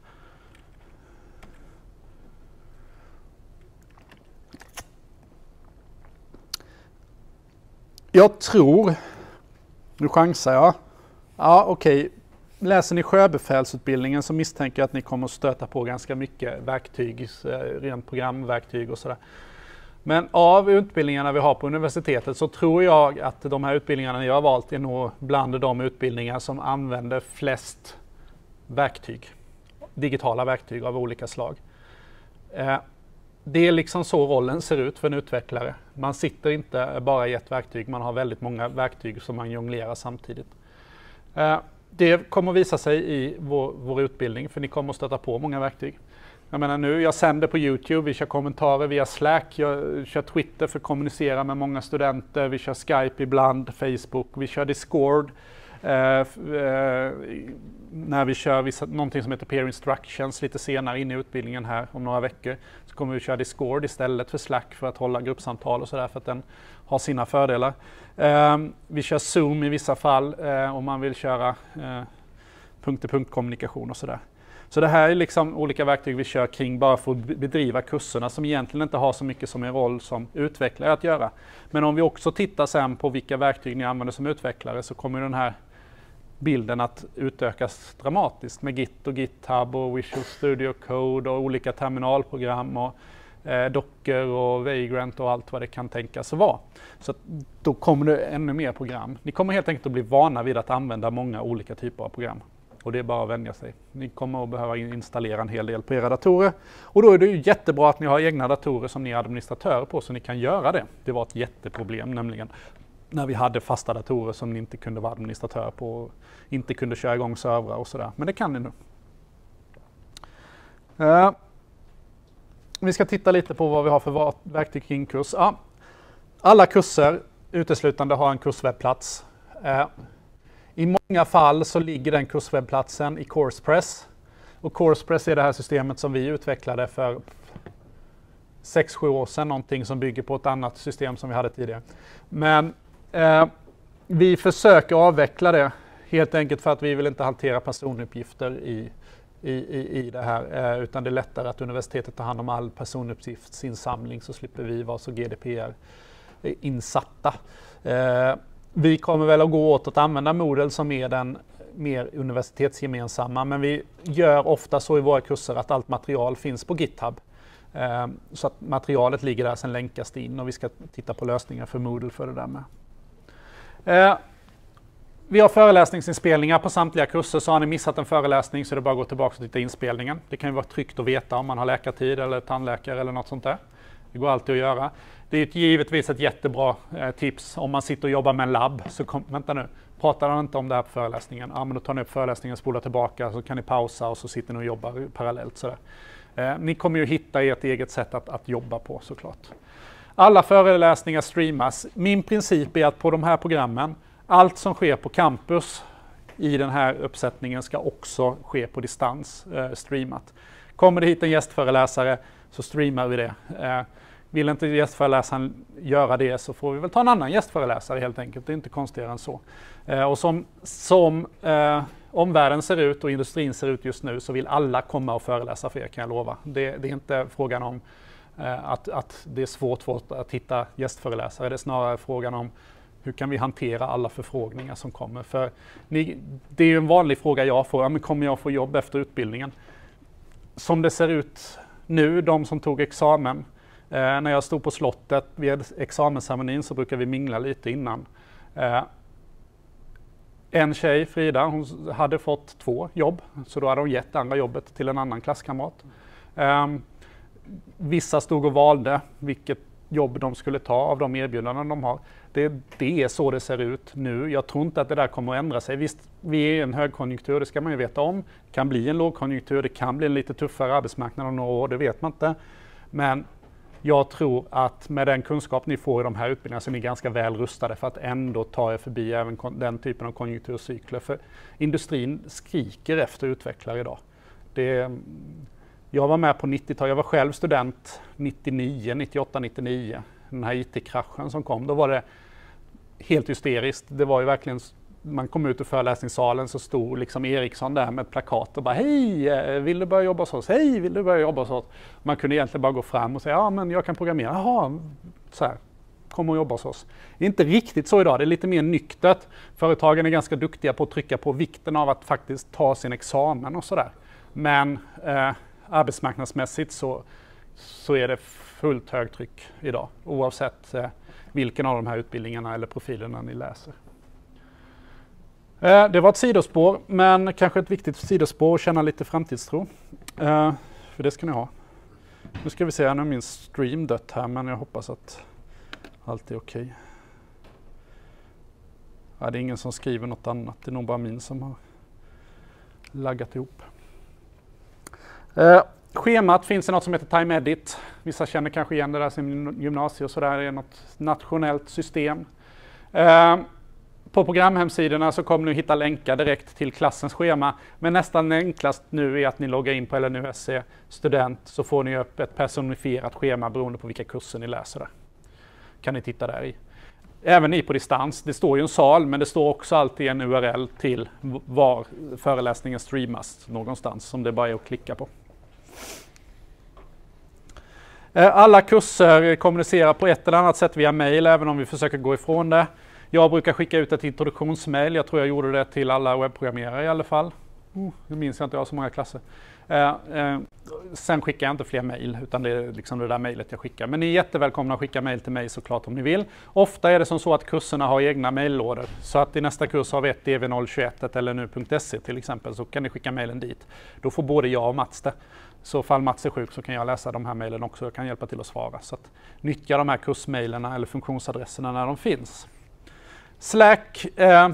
Jag tror, nu chansar jag, ja okej, okay. Läser ni sjöbefälsutbildningen så misstänker jag att ni kommer att stöta på ganska mycket verktyg, rent programverktyg och sådär. Men av utbildningarna vi har på universitetet så tror jag att de här utbildningarna jag har valt är nog bland de utbildningar som använder flest verktyg, digitala verktyg av olika slag. Det är liksom så rollen ser ut för en utvecklare. Man sitter inte bara i ett verktyg, man har väldigt många verktyg som man jonglerar samtidigt. Det kommer att visa sig i vår, vår utbildning, för ni kommer att stöta på många verktyg. Jag menar nu, jag sänder på YouTube, vi kör kommentarer via Slack, jag kör Twitter för att kommunicera med många studenter, vi kör Skype ibland, Facebook, vi kör Discord. Eh, eh, när vi kör vissa, någonting som heter Peer Instructions lite senare in i utbildningen här om några veckor så kommer vi köra Discord istället för Slack för att hålla gruppsamtal och sådär för att den har sina fördelar. Eh, vi kör Zoom i vissa fall eh, om man vill köra eh, punkt-till-punkt-kommunikation och sådär. Så det här är liksom olika verktyg vi kör kring bara för att bedriva kurserna som egentligen inte har så mycket som en roll som utvecklare att göra. Men om vi också tittar sen på vilka verktyg ni använder som utvecklare så kommer den här bilden att utökas dramatiskt med Git och GitHub och Visual Studio Code och olika terminalprogram och eh, Docker och Vagrant och allt vad det kan tänkas vara. Så att då kommer det ännu mer program. Ni kommer helt enkelt att bli vana vid att använda många olika typer av program. Och det är bara att vänja sig. Ni kommer att behöva installera en hel del på era datorer. Och då är det ju jättebra att ni har egna datorer som ni är administratörer på så ni kan göra det. Det var ett jätteproblem nämligen när vi hade fasta datorer som ni inte kunde vara administratör på och inte kunde köra igång servrar och sådär. Men det kan ni nu. Uh, vi ska titta lite på vad vi har för verktyg kring kurs. Uh, alla kurser uteslutande har en kurswebbplats. Uh, I många fall så ligger den kurswebbplatsen i CoursePress. Och CoursePress är det här systemet som vi utvecklade för sex sju år sedan. Någonting som bygger på ett annat system som vi hade tidigare. Men eh, vi försöker avveckla det helt enkelt för att vi vill inte hantera personuppgifter i, i, i, i det här. Eh, utan det är lättare att universitetet tar hand om all personuppgiftsinsamling så slipper vi vara så G D P R-insatta. Eh, Vi kommer väl att gå åt att använda Moodle som är den mer universitetsgemensamma, men vi gör ofta så i våra kurser att allt material finns på GitHub. Eh, så att materialet ligger där, sen länkas det in och vi ska titta på lösningar för Moodle för det där med. Eh, vi har föreläsningsinspelningar på samtliga kurser, så har ni missat en föreläsning så är det bara att gå tillbaka och titta inspelningen. Det kan ju vara tryggt att veta om man har läkartid eller tandläkare eller något sånt där. Det går alltid att göra. Det är givetvis ett jättebra eh, tips om man sitter och jobbar med en labb. Så kom, vänta nu, pratar han inte om det här på föreläsningen? Ja, men då tar ni upp föreläsningen, spolar tillbaka, så kan ni pausa och så sitter ni och jobbar parallellt. Sådär. Eh, ni kommer ju hitta ert eget sätt att, att jobba på såklart. Alla föreläsningar streamas. Min princip är att på de här programmen, allt som sker på campus i den här uppsättningen ska också ske på distans eh, streamat. Kommer det hit en gästföreläsare så streamar vi det. Eh, Vill inte gästföreläsaren göra det så får vi väl ta en annan gästföreläsare helt enkelt. Det är inte konstigare än så. Eh, och som som eh, omvärlden ser ut och industrin ser ut just nu så vill alla komma och föreläsa för er, kan jag lova. Det, det är inte frågan om eh, att, att det är svårt för att hitta gästföreläsare. Det är snarare frågan om hur kan vi hantera alla förfrågningar som kommer. För ni, det är ju en vanlig fråga jag får. Ja, men kommer jag få jobb efter utbildningen? Som det ser ut nu, de som tog examen. Eh, när jag stod på slottet vid examensceremonin så brukar vi mingla lite innan. Eh, en tjej, Frida, hon hade fått två jobb. Så då hade hon gett andra jobbet till en annan klasskamrat. Eh, vissa stod och valde vilket jobb de skulle ta av de erbjudanden de har. Det, det är så det ser ut nu. Jag tror inte att det där kommer att ändra sig. Visst, vi är i en högkonjunktur, det ska man ju veta om. Det kan bli en lågkonjunktur, det kan bli en lite tuffare arbetsmarknad om några år, det vet man inte. Men jag tror att med den kunskap ni får i de här utbildningarna så är ni ganska väl rustade för att ändå ta er förbi även den typen av konjunkturcykler. För industrin skriker efter utvecklare idag. Det, jag var med på nittiotalet, jag var själv student nittionio, nittioåtta, nittionio. Den här I T-kraschen som kom, då var det helt hysteriskt. Det var ju verkligen, man kom ut ur föreläsningssalen så stod liksom Ericsson där med ett plakat och bara hej, vill du börja jobba hos oss? Hej, vill du börja jobba hos oss? Man kunde egentligen bara gå fram och säga ja men jag kan programmera, jaha, så här, kom och jobba hos oss. Det är inte riktigt så idag, det är lite mer nyktert. Företagen är ganska duktiga på att trycka på vikten av att faktiskt ta sin examen och sådär. Men eh, arbetsmarknadsmässigt så, så är det fullt högtryck idag, oavsett eh, vilken av de här utbildningarna eller profilerna ni läser. Eh, det var ett sidospår, men kanske ett viktigt sidospår att känna lite framtidstro. Eh, för det ska ni ha. Nu ska vi se, nu är min stream dött här, men jag hoppas att allt är okej. Okay. Ja, det är ingen som skriver något annat, det är nog bara min som har laggat ihop. Eh, schemat finns det något som heter Time Edit. Vissa känner kanske igen det där som gymnasiet och sådär. Det är något nationellt system. Eh, på programhemsidorna så kommer ni hitta länkar direkt till klassens schema. Men nästan enklast nu är att ni loggar in på L N U S C student så får ni upp ett personifierat schema beroende på vilka kurser ni läser där. Kan ni titta där i. Även ni på distans. Det står ju en sal men det står också alltid en U R L till var föreläsningen streamas någonstans som det bara är att klicka på. Alla kurser kommunicerar på ett eller annat sätt via mail även om vi försöker gå ifrån det. Jag brukar skicka ut ett introduktionsmail. Jag tror jag gjorde det till alla webbprogrammerare i alla fall. Oh, det minns jag inte, jag har så många klasser. Eh, eh, sen skickar jag inte fler mejl utan det är liksom det där mejlet jag skickar. Men ni är jättevälkomna att skicka mejl till mig såklart om ni vill. Ofta är det som så att kurserna har egna mejllådor. Så att i nästa kurs har vi ett D V noll tjugoett eller nu punkt se till exempel så kan ni skicka mejlen dit. Då får både jag och Mats det. Så fall Mats är sjuk så kan jag läsa de här mejlen också och kan hjälpa till att svara. Så att nyttja de här kursmejlerna eller funktionsadresserna när de finns. Slack eh,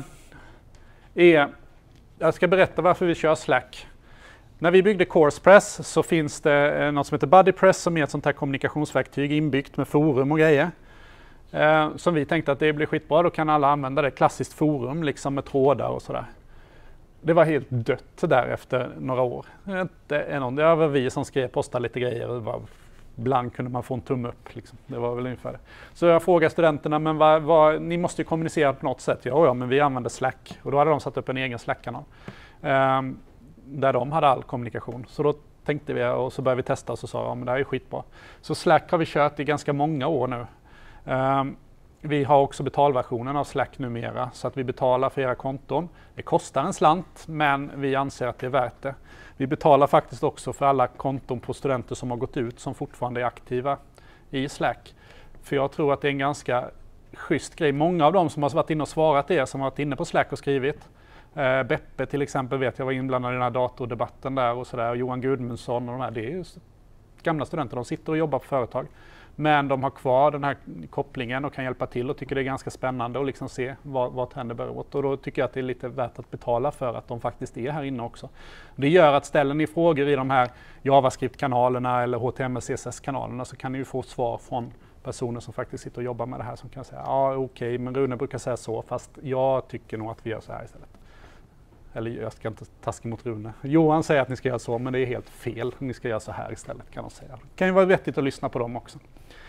är, jag ska berätta varför vi kör Slack. När vi byggde CoursePress så finns det något som heter BuddyPress som är ett sånt här kommunikationsverktyg inbyggt med forum och grejer. Eh, som vi tänkte att det blir skitbra, då kan alla använda det. Klassiskt forum liksom med trådar och sådär. Det var helt dött där efter några år. Det var vi som skrev, postade lite grejer och var, ibland kunde man få en tumme upp. Liksom. Det var väl ungefär det. Så jag frågade studenterna, men vad, vad, ni måste ju kommunicera på något sätt. Ja, ja, men vi använder Slack. Och då hade de satt upp en egen Slack-kanal. Eh, där de hade all kommunikation. Så då tänkte vi och så började vi testa och så sa ja, men det här är skitbra. Så Slack har vi kört i ganska många år nu. Um, vi har också betalversionen av Slack numera så att vi betalar för era konton. Det kostar en slant men vi anser att det är värt det. Vi betalar faktiskt också för alla konton på studenter som har gått ut som fortfarande är aktiva i Slack. För jag tror att det är en ganska schysst grej. Många av dem som har varit inne och svarat er som har varit inne på Slack och skrivit Uh, Beppe till exempel vet jag var inblandad i den här datordebatten där och sådär. Johan Gudmundsson och de här, det är ju gamla studenter, de sitter och jobbar på företag. Men de har kvar den här kopplingen och kan hjälpa till och tycker det är ganska spännande att liksom se vad, vad trender bär åt. Och då tycker jag att det är lite värt att betala för att de faktiskt är här inne också. Det gör att ställer ni frågor i de här JavaScript-kanalerna eller H T M L C S S-kanalerna så kan ni ju få svar från personer som faktiskt sitter och jobbar med det här som kan säga ja okej, okay, men Rune brukar säga så fast jag tycker nog att vi gör så här istället. Eller jag ska inte taska mot Rune. Johan säger att ni ska göra så, men det är helt fel. Ni ska göra så här istället kan de säga. Det kan ju vara vettigt att lyssna på dem också.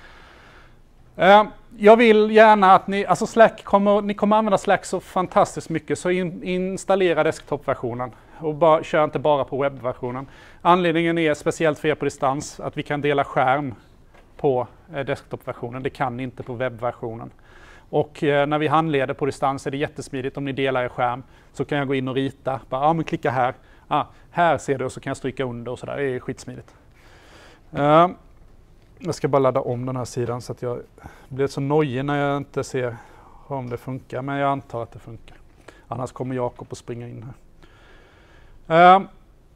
Uh, jag vill gärna att ni, alltså Slack kommer, ni kommer använda Slack så fantastiskt mycket så in, installera desktop-versionen och bara, kör inte bara på webbversionen. Anledningen är speciellt för er på distans att vi kan dela skärm på eh, desktop-versionen. Det kan ni inte på webbversionen. Och eh, när vi handleder på distans är det jättesmidigt om ni delar er skärm så kan jag gå in och rita. Bara, ja men klicka här. Ah, här ser du och så kan jag stryka under och sådär. Det är skitsmidigt. Uh, jag ska bara ladda om den här sidan så att jag blir så nojig när jag inte ser om det funkar. Men jag antar att det funkar. Annars kommer Jakob att springa in här. Uh,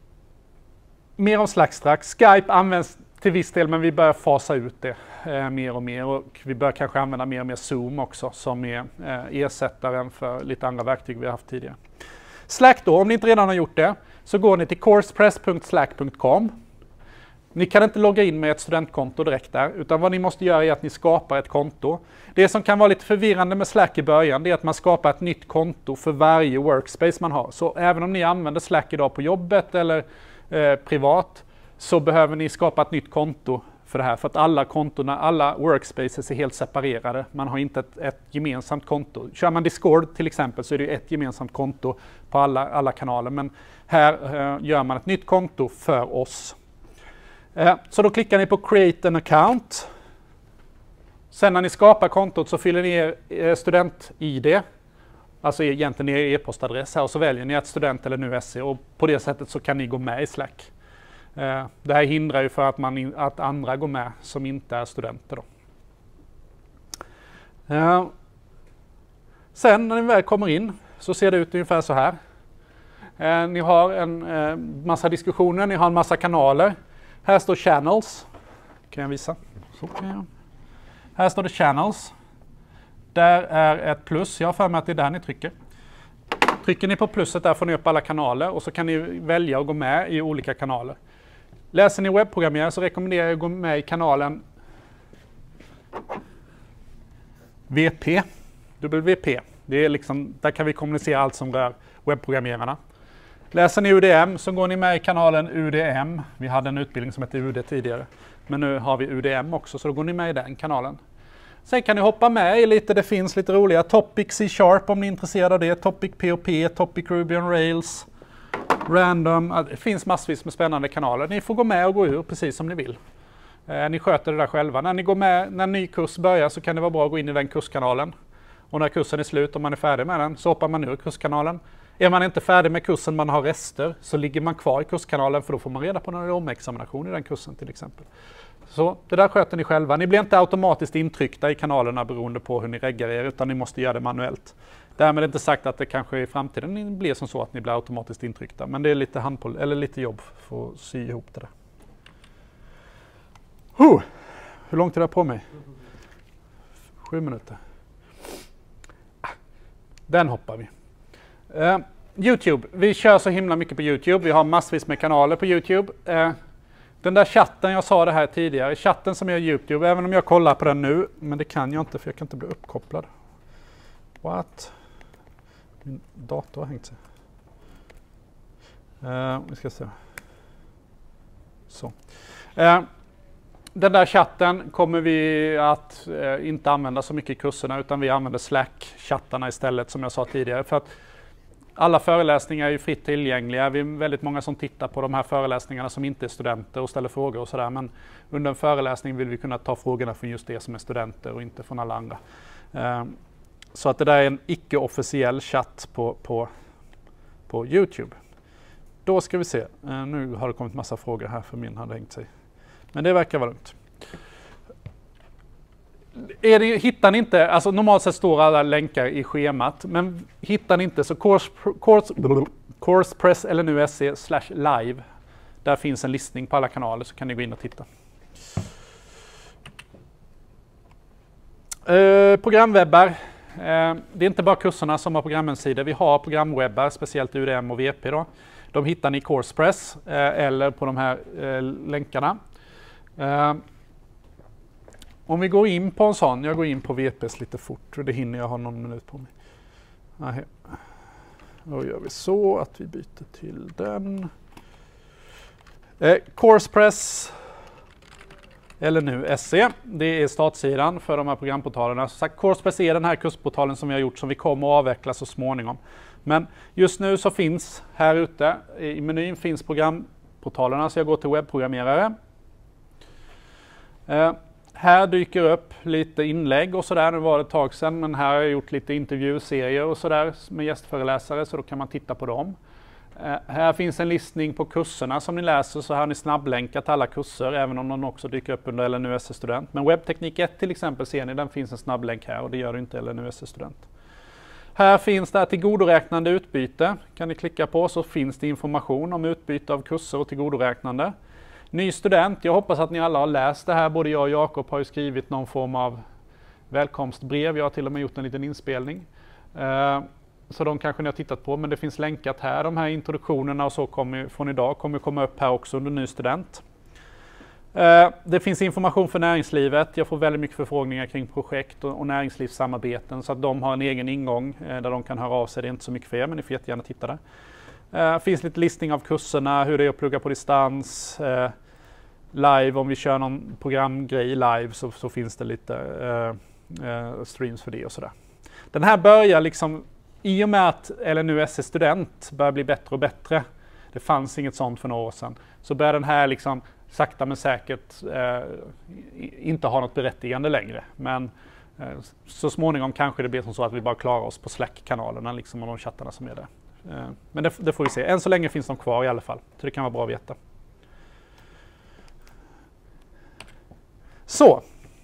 mer om Slack strax. Skype används till viss del men vi börjar fasa ut det eh, mer och mer och vi börjar kanske använda mer och mer Zoom också som är eh, ersättaren för lite andra verktyg vi har haft tidigare. Slack då, om ni inte redan har gjort det så går ni till coursepress punkt slack punkt com. Ni kan inte logga in med ett studentkonto direkt där, utan vad ni måste göra är att ni skapar ett konto. Det som kan vara lite förvirrande med Slack i början, det är att man skapar ett nytt konto för varje workspace man har. Så även om ni använder Slack idag på jobbet eller eh, privat, så behöver ni skapa ett nytt konto för det här. För att alla kontona, alla workspaces är helt separerade. Man har inte ett, ett gemensamt konto. Kör man Discord till exempel så är det ett gemensamt konto på alla, alla kanaler. Men här eh, gör man ett nytt konto för oss. Eh, så då klickar ni på Create an account. Sen när ni skapar kontot så fyller ni er eh, student-I D. Alltså egentligen er e-postadress här, och så väljer ni ett student eller nu S E, och på det sättet så kan ni gå med i Slack. Eh, det här hindrar ju för att, man in, att andra går med som inte är studenter. Då. Eh, sen när ni väl kommer in så ser det ut ungefär så här. Eh, ni har en eh, massa diskussioner, ni har en massa kanaler. Här står channels. Kan jag visa? Så kan jag. Här står det channels. Där är ett plus. Jag har för mig att det är där ni trycker. Trycker ni på plusset där får ni upp alla kanaler, och så kan ni välja att gå med i olika kanaler. Läser ni webbprogrammerare så rekommenderar jag att gå med i kanalen V P. W P. Det är liksom, där kan vi kommunicera allt som rör webbprogrammerarna. Läser ni U D M så går ni med i kanalen U D M. Vi hade en utbildning som hette U D tidigare. Men nu har vi U D M också, så då går ni med i den kanalen. Sen kan ni hoppa med i lite, det finns lite roliga Topic C-sharp om ni är intresserade av det. Topic P O P, Topic Ruby on Rails, Random. Det finns massvis med spännande kanaler. Ni får gå med och gå ur precis som ni vill. Eh, ni sköter det där själva. När ni går med, när en ny kurs börjar så kan det vara bra att gå in i den kurskanalen. Och när kursen är slut, om man är färdig med den, så hoppar man ur kurskanalen. Är man inte färdig med kursen, man har rester, så ligger man kvar i kurskanalen, för då får man reda på när det är omexamination i den kursen till exempel. Så det där sköter ni själva. Ni blir inte automatiskt intryckta i kanalerna beroende på hur ni reggar er, utan ni måste göra det manuellt. Därmed inte sagt att det kanske i framtiden blir som så att ni blir automatiskt intryckta, men det är lite handpål eller lite jobb för att sy ihop det där. Huh. Hur långt är det på mig? Sju minuter. Den hoppar vi. Uh, YouTube. Vi kör så himla mycket på YouTube. Vi har massvis med kanaler på YouTube. Uh, den där chatten, jag sa det här tidigare, chatten som är YouTube, även om jag kollar på den nu, men det kan jag inte för jag kan inte bli uppkopplad. What? Min dator har hängt sig. Uh, vi ska se. Så. Uh, Den där chatten kommer vi att eh, inte använda så mycket i kurserna, utan vi använder Slack-chattarna istället, som jag sa tidigare. För att alla föreläsningar är ju fritt tillgängliga. Vi är väldigt många som tittar på de här föreläsningarna som inte är studenter och ställer frågor och sådär. Men under en föreläsning vill vi kunna ta frågorna från just det som är studenter och inte från alla andra. Eh, så att det där är en icke-officiell chatt på, på, på YouTube. Då ska vi se. Eh, nu har det kommit massa frågor här, för min hade hängt sig. Men det verkar vara lugnt. Är det, hittar ni inte, alltså normalt sett står alla länkar i schemat, men hittar ni inte så course, course, coursepress eller nu se slash live. Där finns en listning på alla kanaler, så kan ni gå in och titta. Eh, programwebbar. Eh, det är inte bara kurserna som har programhemsidor. Vi har programwebbar, speciellt U D M och V P då. De hittar ni i Coursepress eh, eller på de här eh, länkarna. Uh, om vi går in på en sån, jag går in på V P S lite fort, det hinner jag ha någon minut på mig. Aha. Då gör vi så att vi byter till den. Uh, Coursepress eller nu S E, det är startsidan för de här programportalerna. Så sagt, Coursepress är den här kursportalen som vi har gjort, som vi kommer att avveckla så småningom. Men just nu så finns här ute i menyn finns programportalerna, så jag går till webbprogrammerare. Uh, här dyker upp lite inlägg och sådär. Nu var det ett tag sedan, men här har jag gjort lite intervjuserier och sådär med gästföreläsare, så då kan man titta på dem. Uh, här finns en listning på kurserna som ni läser, så här har ni snabblänkat alla kurser, även om de också dyker upp under L N U S S-student. Men Webbteknik ett till exempel ser ni, den finns en snabblänk här, och det gör det inte L N U S S-student. Här finns det tillgodoräknande utbyte, kan ni klicka på, så finns det information om utbyte av kurser och tillgodoräknande. Ny student, jag hoppas att ni alla har läst det här. Både jag och Jakob har ju skrivit någon form av välkomstbrev. Jag har till och med gjort en liten inspelning. Uh, så de kanske ni har tittat på, men det finns länkat här. De här introduktionerna och så kommer, från idag kommer komma upp här också under ny student. Eh, det finns information för näringslivet. Jag får väldigt mycket förfrågningar kring projekt och, och näringslivssamarbeten så att de har en egen ingång eh, där de kan höra av sig. Det är inte så mycket för er, men ni får jättegärna titta där. Det eh, finns lite listning av kurserna, hur det är att plugga på distans. Eh, live, om vi kör någon programgrej live så, så finns det lite eh, eh, streams för det och sådär. Den här börjar liksom, i och med att L N U S S student börjar bli bättre och bättre, det fanns inget sånt för några år sedan, så börjar den här liksom sakta men säkert eh, inte ha något berättigande längre. Men eh, så småningom kanske det blir som så att vi bara klarar oss på Slack-kanalerna liksom, och de chattarna som är där. Eh, men det, det får vi se. Än så länge finns de kvar i alla fall, så det kan vara bra att veta. Så.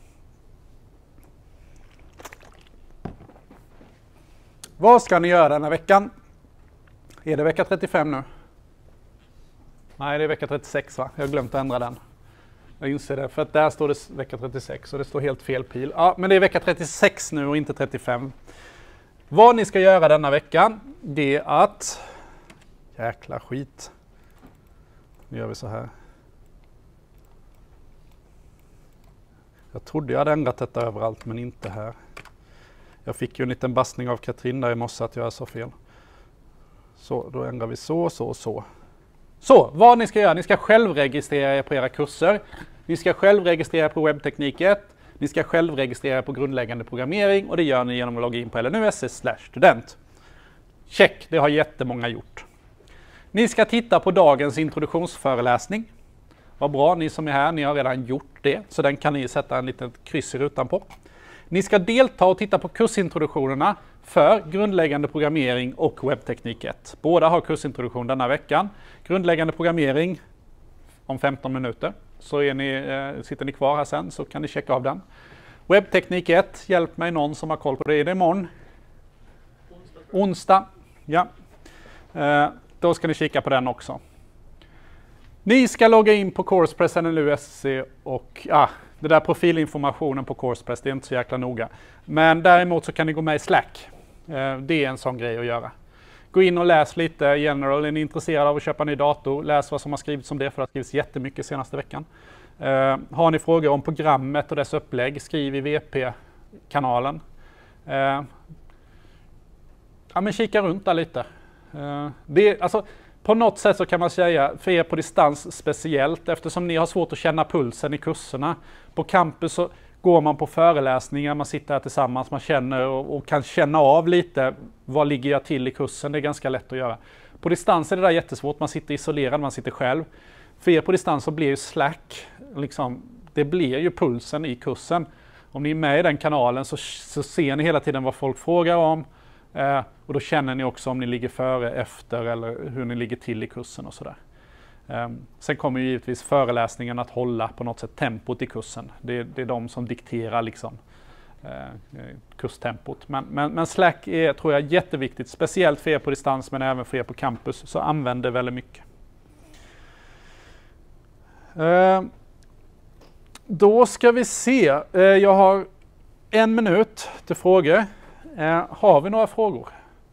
Vad ska ni göra den här veckan? Är det vecka trettiofem nu? Nej, det är vecka trettiosex, va? Jag har glömt att ändra den. Jag inser det, för att där står det vecka trettiosex och det står helt fel pil. Ja, men det är vecka trettiosex nu och inte trettiofem. Vad ni ska göra denna veckan, det är att... Jäkla skit. Nu gör vi så här. Jag trodde jag hade ändrat detta överallt, men inte här. Jag fick ju en liten bastning av Katrin där i morse att jag är så fel. Så, då ändrar vi så, så, så. Så, vad ni ska göra? Ni ska självregistrera er på era kurser. Ni ska självregistrera på webbteknik ett. Ni ska självregistrera på grundläggande programmering och det gör ni genom att logga in på L N U S S slash student. Check, det har jättemånga gjort. Ni ska titta på dagens introduktionsföreläsning. Vad bra, ni som är här, ni har redan gjort det, så den kan ni sätta en liten kryss i rutan på. Ni ska delta och titta på kursintroduktionerna för grundläggande programmering och webbteknik ett. Båda har kursintroduktion denna veckan. Grundläggande programmering om femton minuter. Så är ni, eh, sitter ni kvar här sen så kan ni checka av den. Webbteknik ett, hjälp mig någon som har koll på det. Är det imorgon? Onsdag. Onsdag. Ja. Eh, då ska ni kika på den också. Ni ska logga in på Coursepress, N L U S C och ah, det där profilinformationen på Coursepress, det är inte så jäkla noga. Men däremot så kan ni gå med i Slack. Eh, det är en sån grej att göra. Gå in och läs lite general. Är ni intresserade av att köpa en ny dator? Läs vad som har skrivits om det, för det har skrivits jättemycket senaste veckan. Eh, har ni frågor om programmet och dess upplägg, skriv i V P-kanalen. Eh, ja, men kika runt där lite. Eh, det, alltså, på något sätt så kan man säga, för er på distans speciellt, eftersom ni har svårt att känna pulsen i kurserna. På campus så går man på föreläsningar, man sitter här tillsammans, man känner och, och kan känna av lite, vad ligger jag till i kursen? Det är ganska lätt att göra. På distans är det där jättesvårt, man sitter isolerad, man sitter själv. För er på distans så blir ju Slack, liksom, det blir ju pulsen i kursen. Om ni är med i den kanalen så, så ser ni hela tiden vad folk frågar om. Eh, och då känner ni också om ni ligger före, efter eller hur ni ligger till i kursen och sådär. Eh, sen kommer ju givetvis föreläsningen att hålla på något sätt tempot i kursen. Det, det är de som dikterar liksom, eh, kurstempot. Men, men, men Slack är, tror jag, jätteviktigt, speciellt för er på distans men även för er på campus. Så använd det väldigt mycket. Eh, då ska vi se. Eh, jag har en minut till frågor. Eh, har vi några frågor?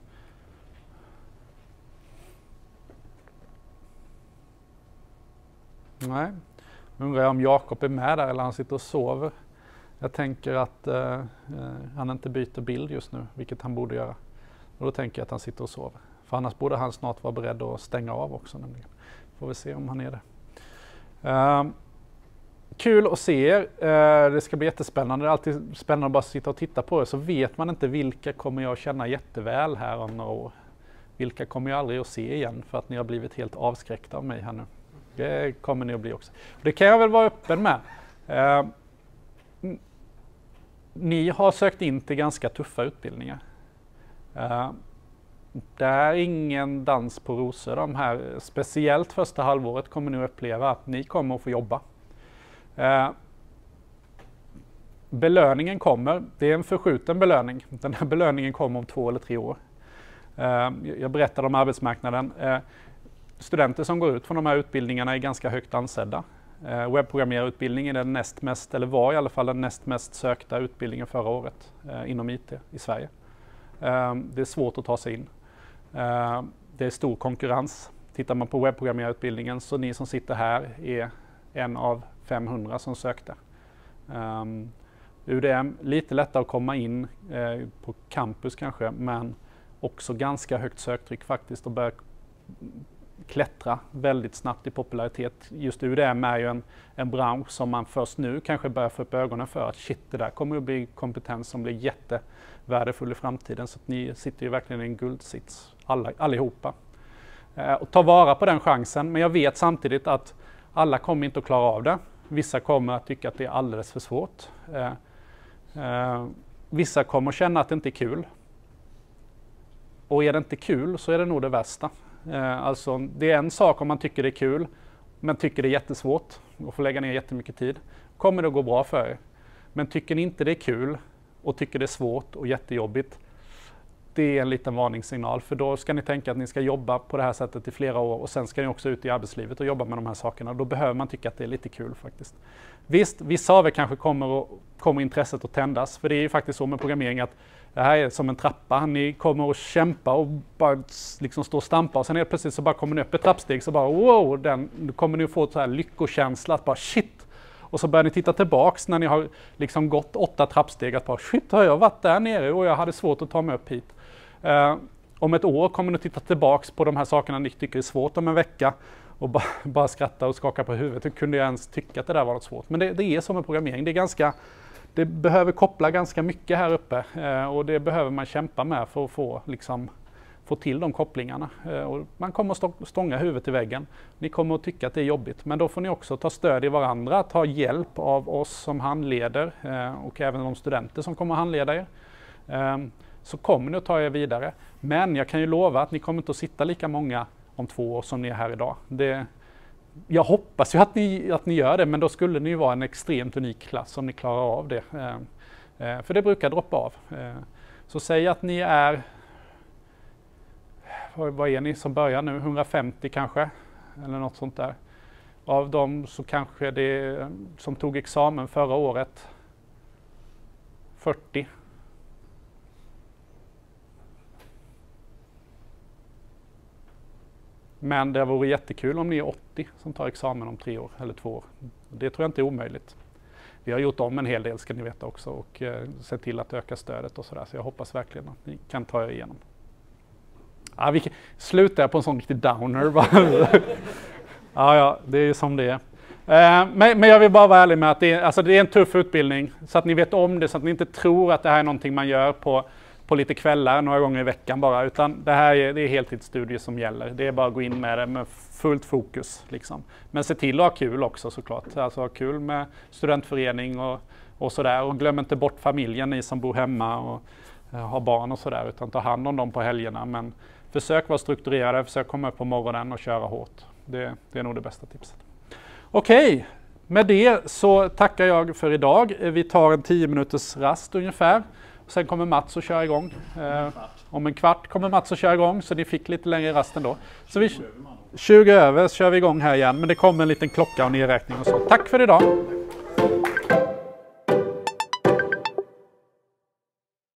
Nej. Nu undrar jag om Jakob är med där eller han sitter och sover. Jag tänker att eh, eh, han inte byter bild just nu, vilket han borde göra. Och då tänker jag att han sitter och sover. För annars borde han snart vara beredd att stänga av också. Nämligen. Får vi se om han är det. Eh, Kul att se er. Eh, det ska bli jättespännande. Det är alltid spännande att bara sitta och titta på det. Så vet man inte vilka kommer jag känna jätteväl här om några år. Vilka kommer jag aldrig att se igen för att ni har blivit helt avskräckta av mig här nu. Det kommer ni att bli också. Det kan jag väl vara öppen med. Eh, ni har sökt in till ganska tuffa utbildningar. Eh, det är ingen dans på rosor. De här, speciellt första halvåret kommer ni att uppleva att ni kommer att få jobba. Eh, belöningen kommer, det är en förskjuten belöning. Den här belöningen kommer om två eller tre år. Eh, jag berättade om arbetsmarknaden. Eh, studenter som går ut från de här utbildningarna är ganska högt ansedda. Eh, webbprogrammerarutbildningen är den näst mest, eller var i alla fall den näst mest sökta utbildningen förra året eh, inom I T i Sverige. Eh, det är svårt att ta sig in. Eh, det är stor konkurrens. Tittar man på webbprogrammerarutbildningen så ni som sitter här är en av femhundra som sökte. Um, U D M, lite lättare att komma in eh, på campus kanske, men också ganska högt söktryck faktiskt och börja klättra väldigt snabbt i popularitet. Just U D M är ju en, en bransch som man först nu kanske börjar få upp ögonen för att shit, det där kommer att bli kompetens som blir jättevärdefull i framtiden, så att ni sitter ju verkligen i en guldsits alla, allihopa. Eh, och ta vara på den chansen, men jag vet samtidigt att alla kommer inte att klara av det. Vissa kommer att tycka att det är alldeles för svårt. Eh, eh, vissa kommer att känna att det inte är kul. Och är det inte kul så är det nog det värsta. Eh, alltså, det är en sak om man tycker det är kul, men tycker det är jättesvårt och får lägga ner jättemycket tid. Kommer det att gå bra för er. Men tycker ni inte det är kul och tycker det är svårt och jättejobbigt, det är en liten varningssignal, för då ska ni tänka att ni ska jobba på det här sättet i flera år och sen ska ni också ut i arbetslivet och jobba med de här sakerna. Då behöver man tycka att det är lite kul faktiskt. Visst, vissa av er kanske kommer, att, kommer intresset att tändas, för det är ju faktiskt så med programmering att det här är som en trappa. Ni kommer att kämpa och bara liksom stå och stampa och sen är det precis så bara kommer ni upp ett trappsteg så bara wow, den, då kommer ni att få ett så här lyckokänsla att bara shit. Och så börjar ni titta tillbaks när ni har liksom gått åtta trappsteg att bara shit, har jag varit där nere och jag hade svårt att ta mig upp hit. Uh, om ett år kommer ni att titta tillbaks på de här sakerna ni tycker är svårt om en vecka och bara, bara skratta och skaka på huvudet. Hur kunde jag ens tycka att det där var något svårt? Men det, det är som med programmering. Det är ganska, det behöver koppla ganska mycket här uppe uh, och det behöver man kämpa med för att få, liksom, få till de kopplingarna. Uh, och man kommer att stånga huvudet i väggen. Ni kommer att tycka att det är jobbigt, men då får ni också ta stöd i varandra, ta hjälp av oss som handleder uh, och även de studenter som kommer att handleda er. Uh, så kommer ni att ta er vidare. Men jag kan ju lova att ni kommer inte att sitta lika många om två år som ni är här idag. Det, jag hoppas ju att ni, att ni gör det, men då skulle ni ju vara en extremt unik klass om ni klarar av det. Eh, eh, för det brukar droppa av. Eh, så säg att ni är, vad, vad är ni som börjar nu, hundrafemtio kanske, eller något sånt där. Av dem så kanske det som tog examen förra året, fyrtio. Men det vore jättekul om ni är åttio som tar examen om tre år eller två år. Det tror jag inte är omöjligt. Vi har gjort om en hel del ska ni veta också och eh, sett till att öka stödet och sådär. Så jag hoppas verkligen att ni kan ta er igenom. Ja, vi slutar på en sån riktig downer. ja, ja, det är ju som det är. Eh, men, men jag vill bara vara ärlig med att det är, alltså det är en tuff utbildning. Så att ni vet om det, så att ni inte tror att det här är någonting man gör på på lite kvällar, några gånger i veckan bara, utan det här är, det är heltidsstudier som gäller. Det är bara att gå in med det med fullt fokus. Liksom. Men se till att ha kul också såklart. Alltså ha kul med studentförening och, och sådär. Och glöm inte bort familjen, ni som bor hemma och uh, har barn och sådär, utan ta hand om dem på helgerna. Men försök vara strukturerade, försök komma upp på morgonen och köra hårt. Det, det är nog det bästa tipset. Okej, okay. Med det så tackar jag för idag. Vi tar en tio minuters rast ungefär. Sen kommer Mats att köra igång. Eh, om en kvart kommer Mats att köra igång, så ni fick lite längre rast ändå. Så vi, tjugo över så kör vi igång här igen, men det kommer en liten klocka och nedräkning och så. Tack för idag!